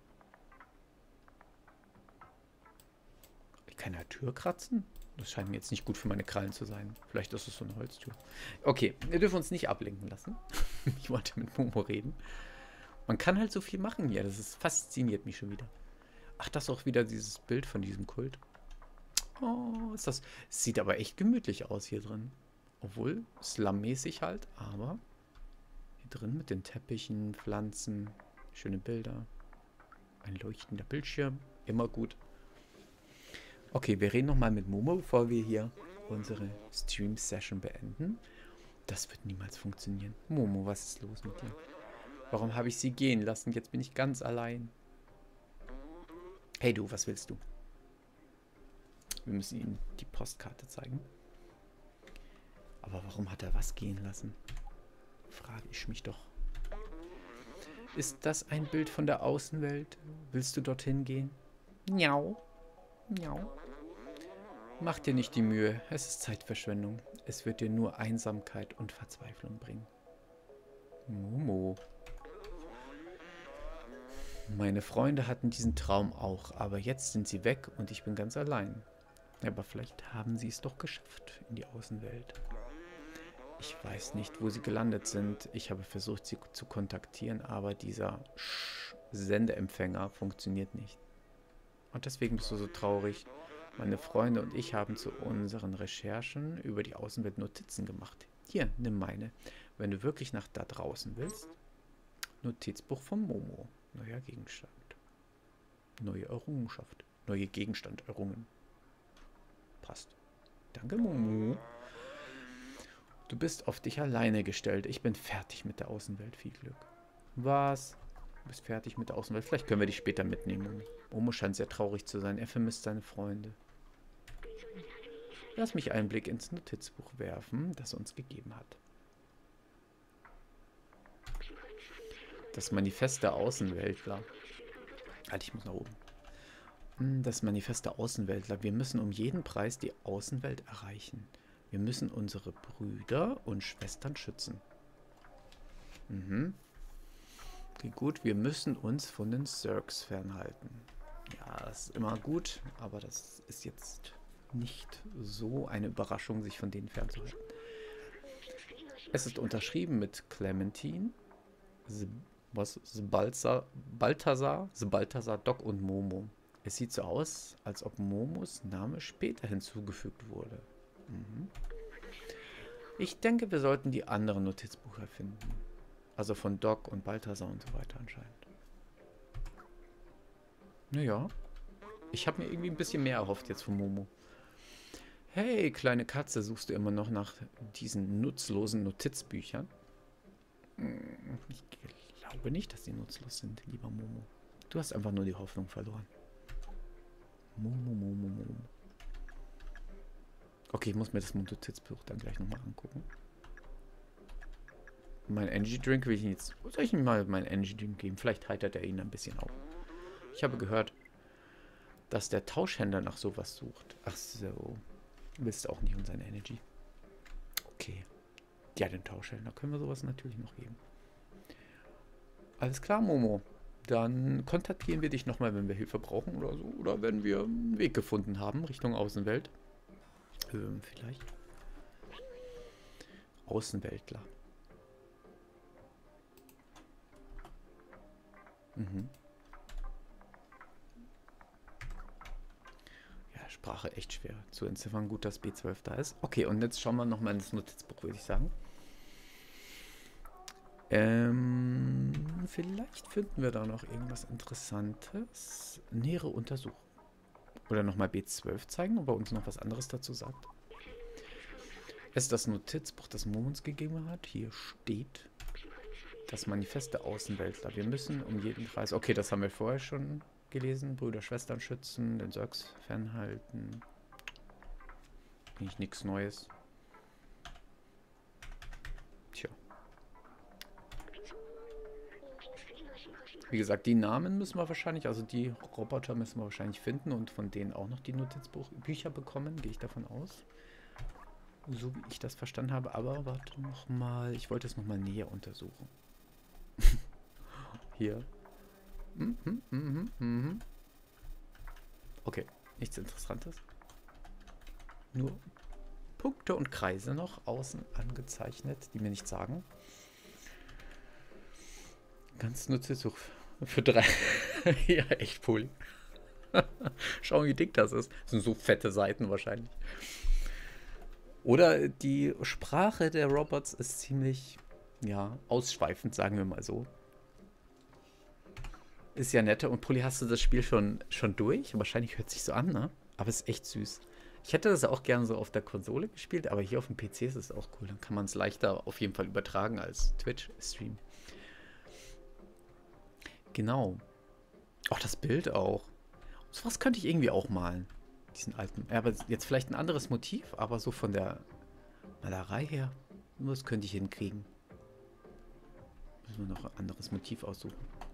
Ich kann ja Tür kratzen? Das scheint mir jetzt nicht gut für meine Krallen zu sein. Vielleicht ist es so eine Holztür. Okay, wir dürfen uns nicht ablenken lassen. Ich wollte mit Momo reden. Man kann halt so viel machen hier. Das ist, fasziniert mich schon wieder. Ach, das ist auch wieder dieses Bild von diesem Kult. Oh, ist das... Sieht aber echt gemütlich aus hier drin. Obwohl, slummäßig halt, aber hier drin mit den Teppichen, Pflanzen, schöne Bilder. Ein leuchtender Bildschirm, immer gut. Okay, wir reden nochmal mit Momo, bevor wir hier unsere Stream-Session beenden. Das wird niemals funktionieren. Momo, was ist los mit dir? Warum habe ich sie gehen lassen? Jetzt bin ich ganz allein. Hey du, was willst du? Wir müssen ihnen die Postkarte zeigen. Aber warum hat er was gehen lassen? Frage ich mich doch. Ist das ein Bild von der Außenwelt? Willst du dorthin gehen? Miau. Miau. Mach dir nicht die Mühe. Es ist Zeitverschwendung. Es wird dir nur Einsamkeit und Verzweiflung bringen. Momo. Meine Freunde hatten diesen Traum auch, aber jetzt sind sie weg und ich bin ganz allein. Aber vielleicht haben sie es doch geschafft in die Außenwelt. Ich weiß nicht, wo sie gelandet sind. Ich habe versucht, sie zu kontaktieren, aber dieser Sch Sendeempfänger funktioniert nicht. Und deswegen bist du so traurig. Meine Freunde und ich haben zu unseren Recherchen über die Außenwelt Notizen gemacht. Hier, nimm meine. Wenn du wirklich nach da draußen willst. Notizbuch von Momo. Neuer Gegenstand. Neue Errungenschaft. Neue Gegenstand errungen. Passt. Danke, Momo. Du bist auf dich alleine gestellt. Ich bin fertig mit der Außenwelt. Viel Glück. Was? Du bist fertig mit der Außenwelt. Vielleicht können wir dich später mitnehmen. Momo scheint sehr traurig zu sein. Er vermisst seine Freunde. Lass mich einen Blick ins Notizbuch werfen, das er uns gegeben hat. Das Manifest der Außenweltler. Halt, ich muss nach oben. Das Manifest der Außenweltler. Wir müssen um jeden Preis die Außenwelt erreichen. Wir müssen unsere Brüder und Schwestern schützen. Mhm. Okay, gut, wir müssen uns von den Zurks fernhalten. Ja, das ist immer gut, aber das ist jetzt nicht so eine Überraschung, sich von denen fernzuhalten. Es ist unterschrieben mit Clementine, Se was, Sebalza Balthasar, Sebalthasar, Doc und Momo. Es sieht so aus, als ob Momos Name später hinzugefügt wurde. Mhm. Ich denke, wir sollten die anderen Notizbücher finden. Also von Doc und Balthasar und so weiter anscheinend. Naja. Ich habe mir irgendwie ein bisschen mehr erhofft jetzt von Momo. Hey, kleine Katze, suchst du immer noch nach diesen nutzlosen Notizbüchern? Ich glaube nicht, dass die nutzlos sind, lieber Momo. Du hast einfach nur die Hoffnung verloren. Momo, Momo, Momo. Okay, ich muss mir das Notizbuch dann gleich nochmal angucken. Mein Energy Drink will ich ihn jetzt... Soll ich ihm mal meinen Energy Drink geben? Vielleicht heitert er ihn ein bisschen auf. Ich habe gehört, dass der Tauschhändler nach sowas sucht. Ach so. Willst du auch nicht um seine Energy? Okay. Ja, den Tauschhändler können wir sowas natürlich noch geben. Alles klar, Momo. Dann kontaktieren wir dich nochmal, wenn wir Hilfe brauchen oder so. Oder wenn wir einen Weg gefunden haben Richtung Außenwelt. Ähm, vielleicht. Außenweltler. Mhm. Ja, Sprache echt schwer zu entziffern. Gut, dass B zwölf da ist. Okay, und jetzt schauen wir nochmal ins Notizbuch, würde ich sagen. Ähm, vielleicht finden wir da noch irgendwas Interessantes. Nähere Untersuchung. Oder nochmal B zwölf zeigen, ob er uns noch was anderes dazu sagt. Es ist das Notizbuch, das Momo uns gegeben hat. Hier steht das Manifest der Außenweltler. Wir müssen um jeden Preis... Okay, das haben wir vorher schon gelesen. Brüder, Schwestern schützen, den Zurks fernhalten. Nicht nichts Neues. Tja. Wie gesagt, die Namen müssen wir wahrscheinlich, also die Roboter müssen wir wahrscheinlich finden und von denen auch noch die Notizbücher bekommen, gehe ich davon aus. So wie ich das verstanden habe. Aber warte nochmal, ich wollte es nochmal näher untersuchen. Hier. Mhm, mhm, mhm. Okay, nichts Interessantes. Nur Punkte und Kreise noch außen angezeichnet, die mir nichts sagen. Ganz Notizbuch für drei. Ja, echt cool. Schau, wie dick das ist. Das sind so fette Seiten wahrscheinlich. Oder die Sprache der Robots ist ziemlich, ja, ausschweifend, sagen wir mal so. Ist ja netter. Und Pulli, hast du das Spiel schon, schon durch? Wahrscheinlich hört sich so an, ne? Aber es ist echt süß. Ich hätte das auch gerne so auf der Konsole gespielt, aber hier auf dem P C ist es auch cool. Dann kann man es leichter auf jeden Fall übertragen als Twitch-Stream. Genau. Auch das Bild auch. So was könnte ich irgendwie auch malen. Diesen alten. Ja, aber jetzt vielleicht ein anderes Motiv, aber so von der Malerei her. Nur das könnte ich hinkriegen. Müssen wir noch ein anderes Motiv aussuchen.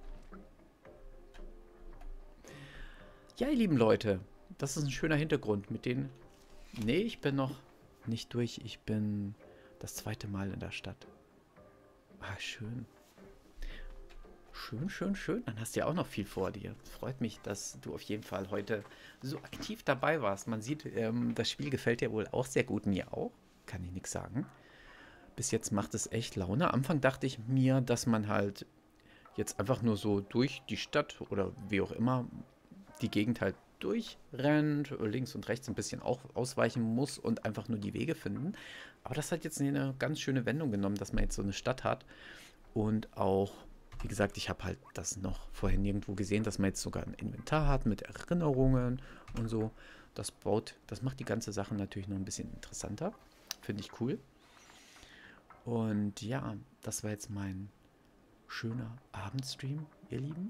Ja, ihr lieben Leute. Das ist ein schöner Hintergrund mit den... Nee, ich bin noch nicht durch. Ich bin das zweite Mal in der Stadt. Ah, schön. Schön, schön, schön. Dann hast du ja auch noch viel vor dir. Freut mich, dass du auf jeden Fall heute so aktiv dabei warst. Man sieht, ähm, das Spiel gefällt dir wohl auch sehr gut. Mir auch. Kann ich nichts sagen. Bis jetzt macht es echt Laune. Am Anfang dachte ich mir, dass man halt jetzt einfach nur so durch die Stadt oder wie auch immer die Gegend halt durchrennt, links und rechts ein bisschen auch ausweichen muss und einfach nur die Wege finden. Aber das hat jetzt eine ganz schöne Wendung genommen, dass man jetzt so eine Stadt hat und auch, wie gesagt, ich habe halt das noch vorher nirgendwo gesehen, dass man jetzt sogar ein Inventar hat mit Erinnerungen und so. Das baut, das macht die ganze Sache natürlich noch ein bisschen interessanter. Finde ich cool. Und ja, das war jetzt mein schöner Abendstream, ihr Lieben.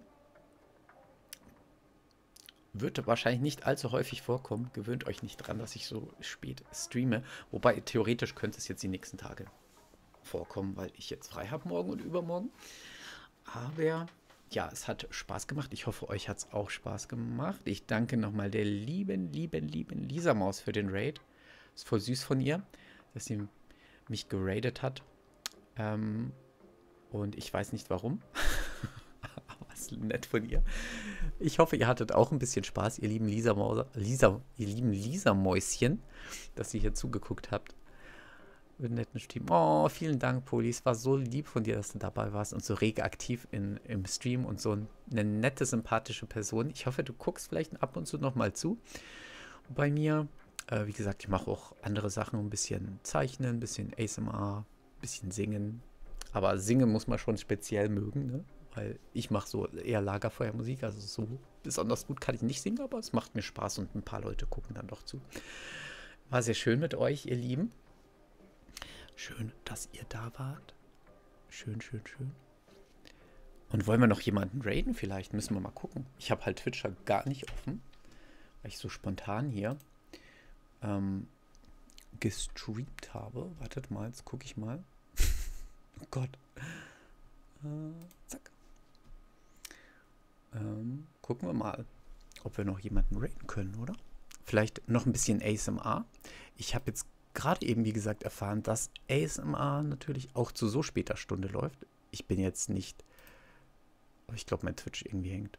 Wird wahrscheinlich nicht allzu häufig vorkommen. Gewöhnt euch nicht dran, dass ich so spät streame. Wobei, theoretisch könnte es jetzt die nächsten Tage vorkommen, weil ich jetzt frei habe morgen und übermorgen. Aber ja, es hat Spaß gemacht. Ich hoffe, euch hat es auch Spaß gemacht. Ich danke nochmal der lieben, lieben, lieben Lisa Maus für den Raid. Ist voll süß von ihr, dass sie mich geradet hat. Ähm, und ich weiß nicht warum. Aber es ist nett von ihr. Ich hoffe, ihr hattet auch ein bisschen Spaß, ihr lieben Lisa Mauser, Lisa, ihr lieben Lisa Mäuschen, dass ihr hier zugeguckt habt. Mit einem netten Stream. Oh, vielen Dank, Poli. Es war so lieb von dir, dass du dabei warst und so rege aktiv in, im Stream und so eine nette, sympathische Person. Ich hoffe, du guckst vielleicht ab und zu nochmal zu. Bei mir, äh, wie gesagt, ich mache auch andere Sachen, ein bisschen zeichnen, ein bisschen A S M R, ein bisschen singen. Aber singen muss man schon speziell mögen, ne? Weil ich mache so eher Lagerfeuermusik, also so besonders gut kann ich nicht singen, aber es macht mir Spaß und ein paar Leute gucken dann doch zu. War sehr schön mit euch, ihr Lieben. Schön, dass ihr da wart. Schön, schön, schön. Und wollen wir noch jemanden raiden vielleicht? Müssen wir mal gucken. Ich habe halt Twitch halt gar nicht offen, weil ich so spontan hier ähm, gestreamt habe. Wartet mal, jetzt gucke ich mal. Oh Gott. Äh, zack. Ähm, gucken wir mal, ob wir noch jemanden raiden können, oder? Vielleicht noch ein bisschen A S M R. Ich habe jetzt gerade eben, wie gesagt, erfahren, dass A S M R natürlich auch zu so später Stunde läuft. Ich bin jetzt nicht... Aber ich glaube, mein Twitch irgendwie hängt.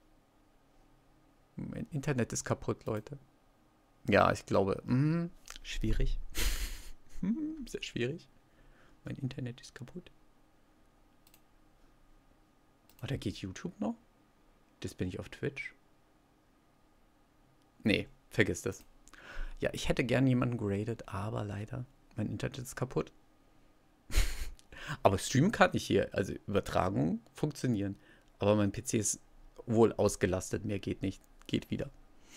Mein Internet ist kaputt, Leute. Ja, ich glaube, mh, schwierig. Sehr schwierig. Mein Internet ist kaputt. Oder geht YouTube noch? Das bin ich auf Twitch. Nee, vergiss das. Ja, ich hätte gern jemanden geradet, aber leider, mein Internet ist kaputt. Aber streamen kann ich hier, also Übertragungen funktionieren. Aber mein P C ist wohl ausgelastet, mehr geht nicht. Geht wieder.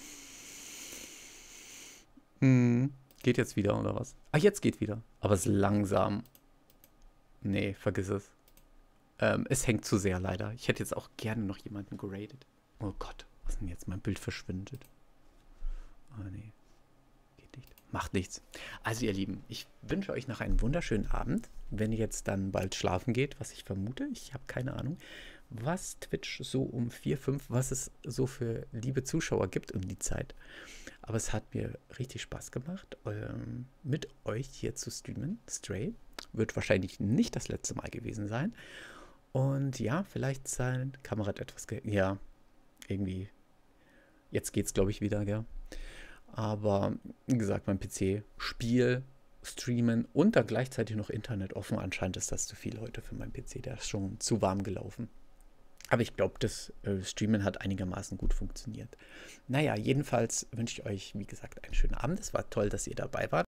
Hm, geht jetzt wieder, oder was? Ah, jetzt geht wieder. Aber es ist langsam. Nee, vergiss es. Ähm, es hängt zu sehr, leider. Ich hätte jetzt auch gerne noch jemanden geradet. Oh Gott, was ist denn jetzt? Mein Bild verschwindet. Oh, nee. Macht nichts. Also ihr Lieben, ich wünsche euch noch einen wunderschönen Abend. Wenn ihr jetzt dann bald schlafen geht, was ich vermute, ich habe keine Ahnung, was Twitch so um vier, fünf, was es so für liebe Zuschauer gibt um die Zeit. Aber es hat mir richtig Spaß gemacht, ähm, mit euch hier zu streamen. Stray wird wahrscheinlich nicht das letzte Mal gewesen sein. Und ja, vielleicht sein Kamerad etwas, ge ja, irgendwie, jetzt geht's glaube ich wieder, gell? Aber wie gesagt, mein P C, Spiel, Streamen und dann gleichzeitig noch Internet offen. Anscheinend ist das zu viel heute für meinen P C. Der ist schon zu warm gelaufen. Aber ich glaube, das äh, Streamen hat einigermaßen gut funktioniert. Naja, jedenfalls wünsche ich euch, wie gesagt, einen schönen Abend. Es war toll, dass ihr dabei wart.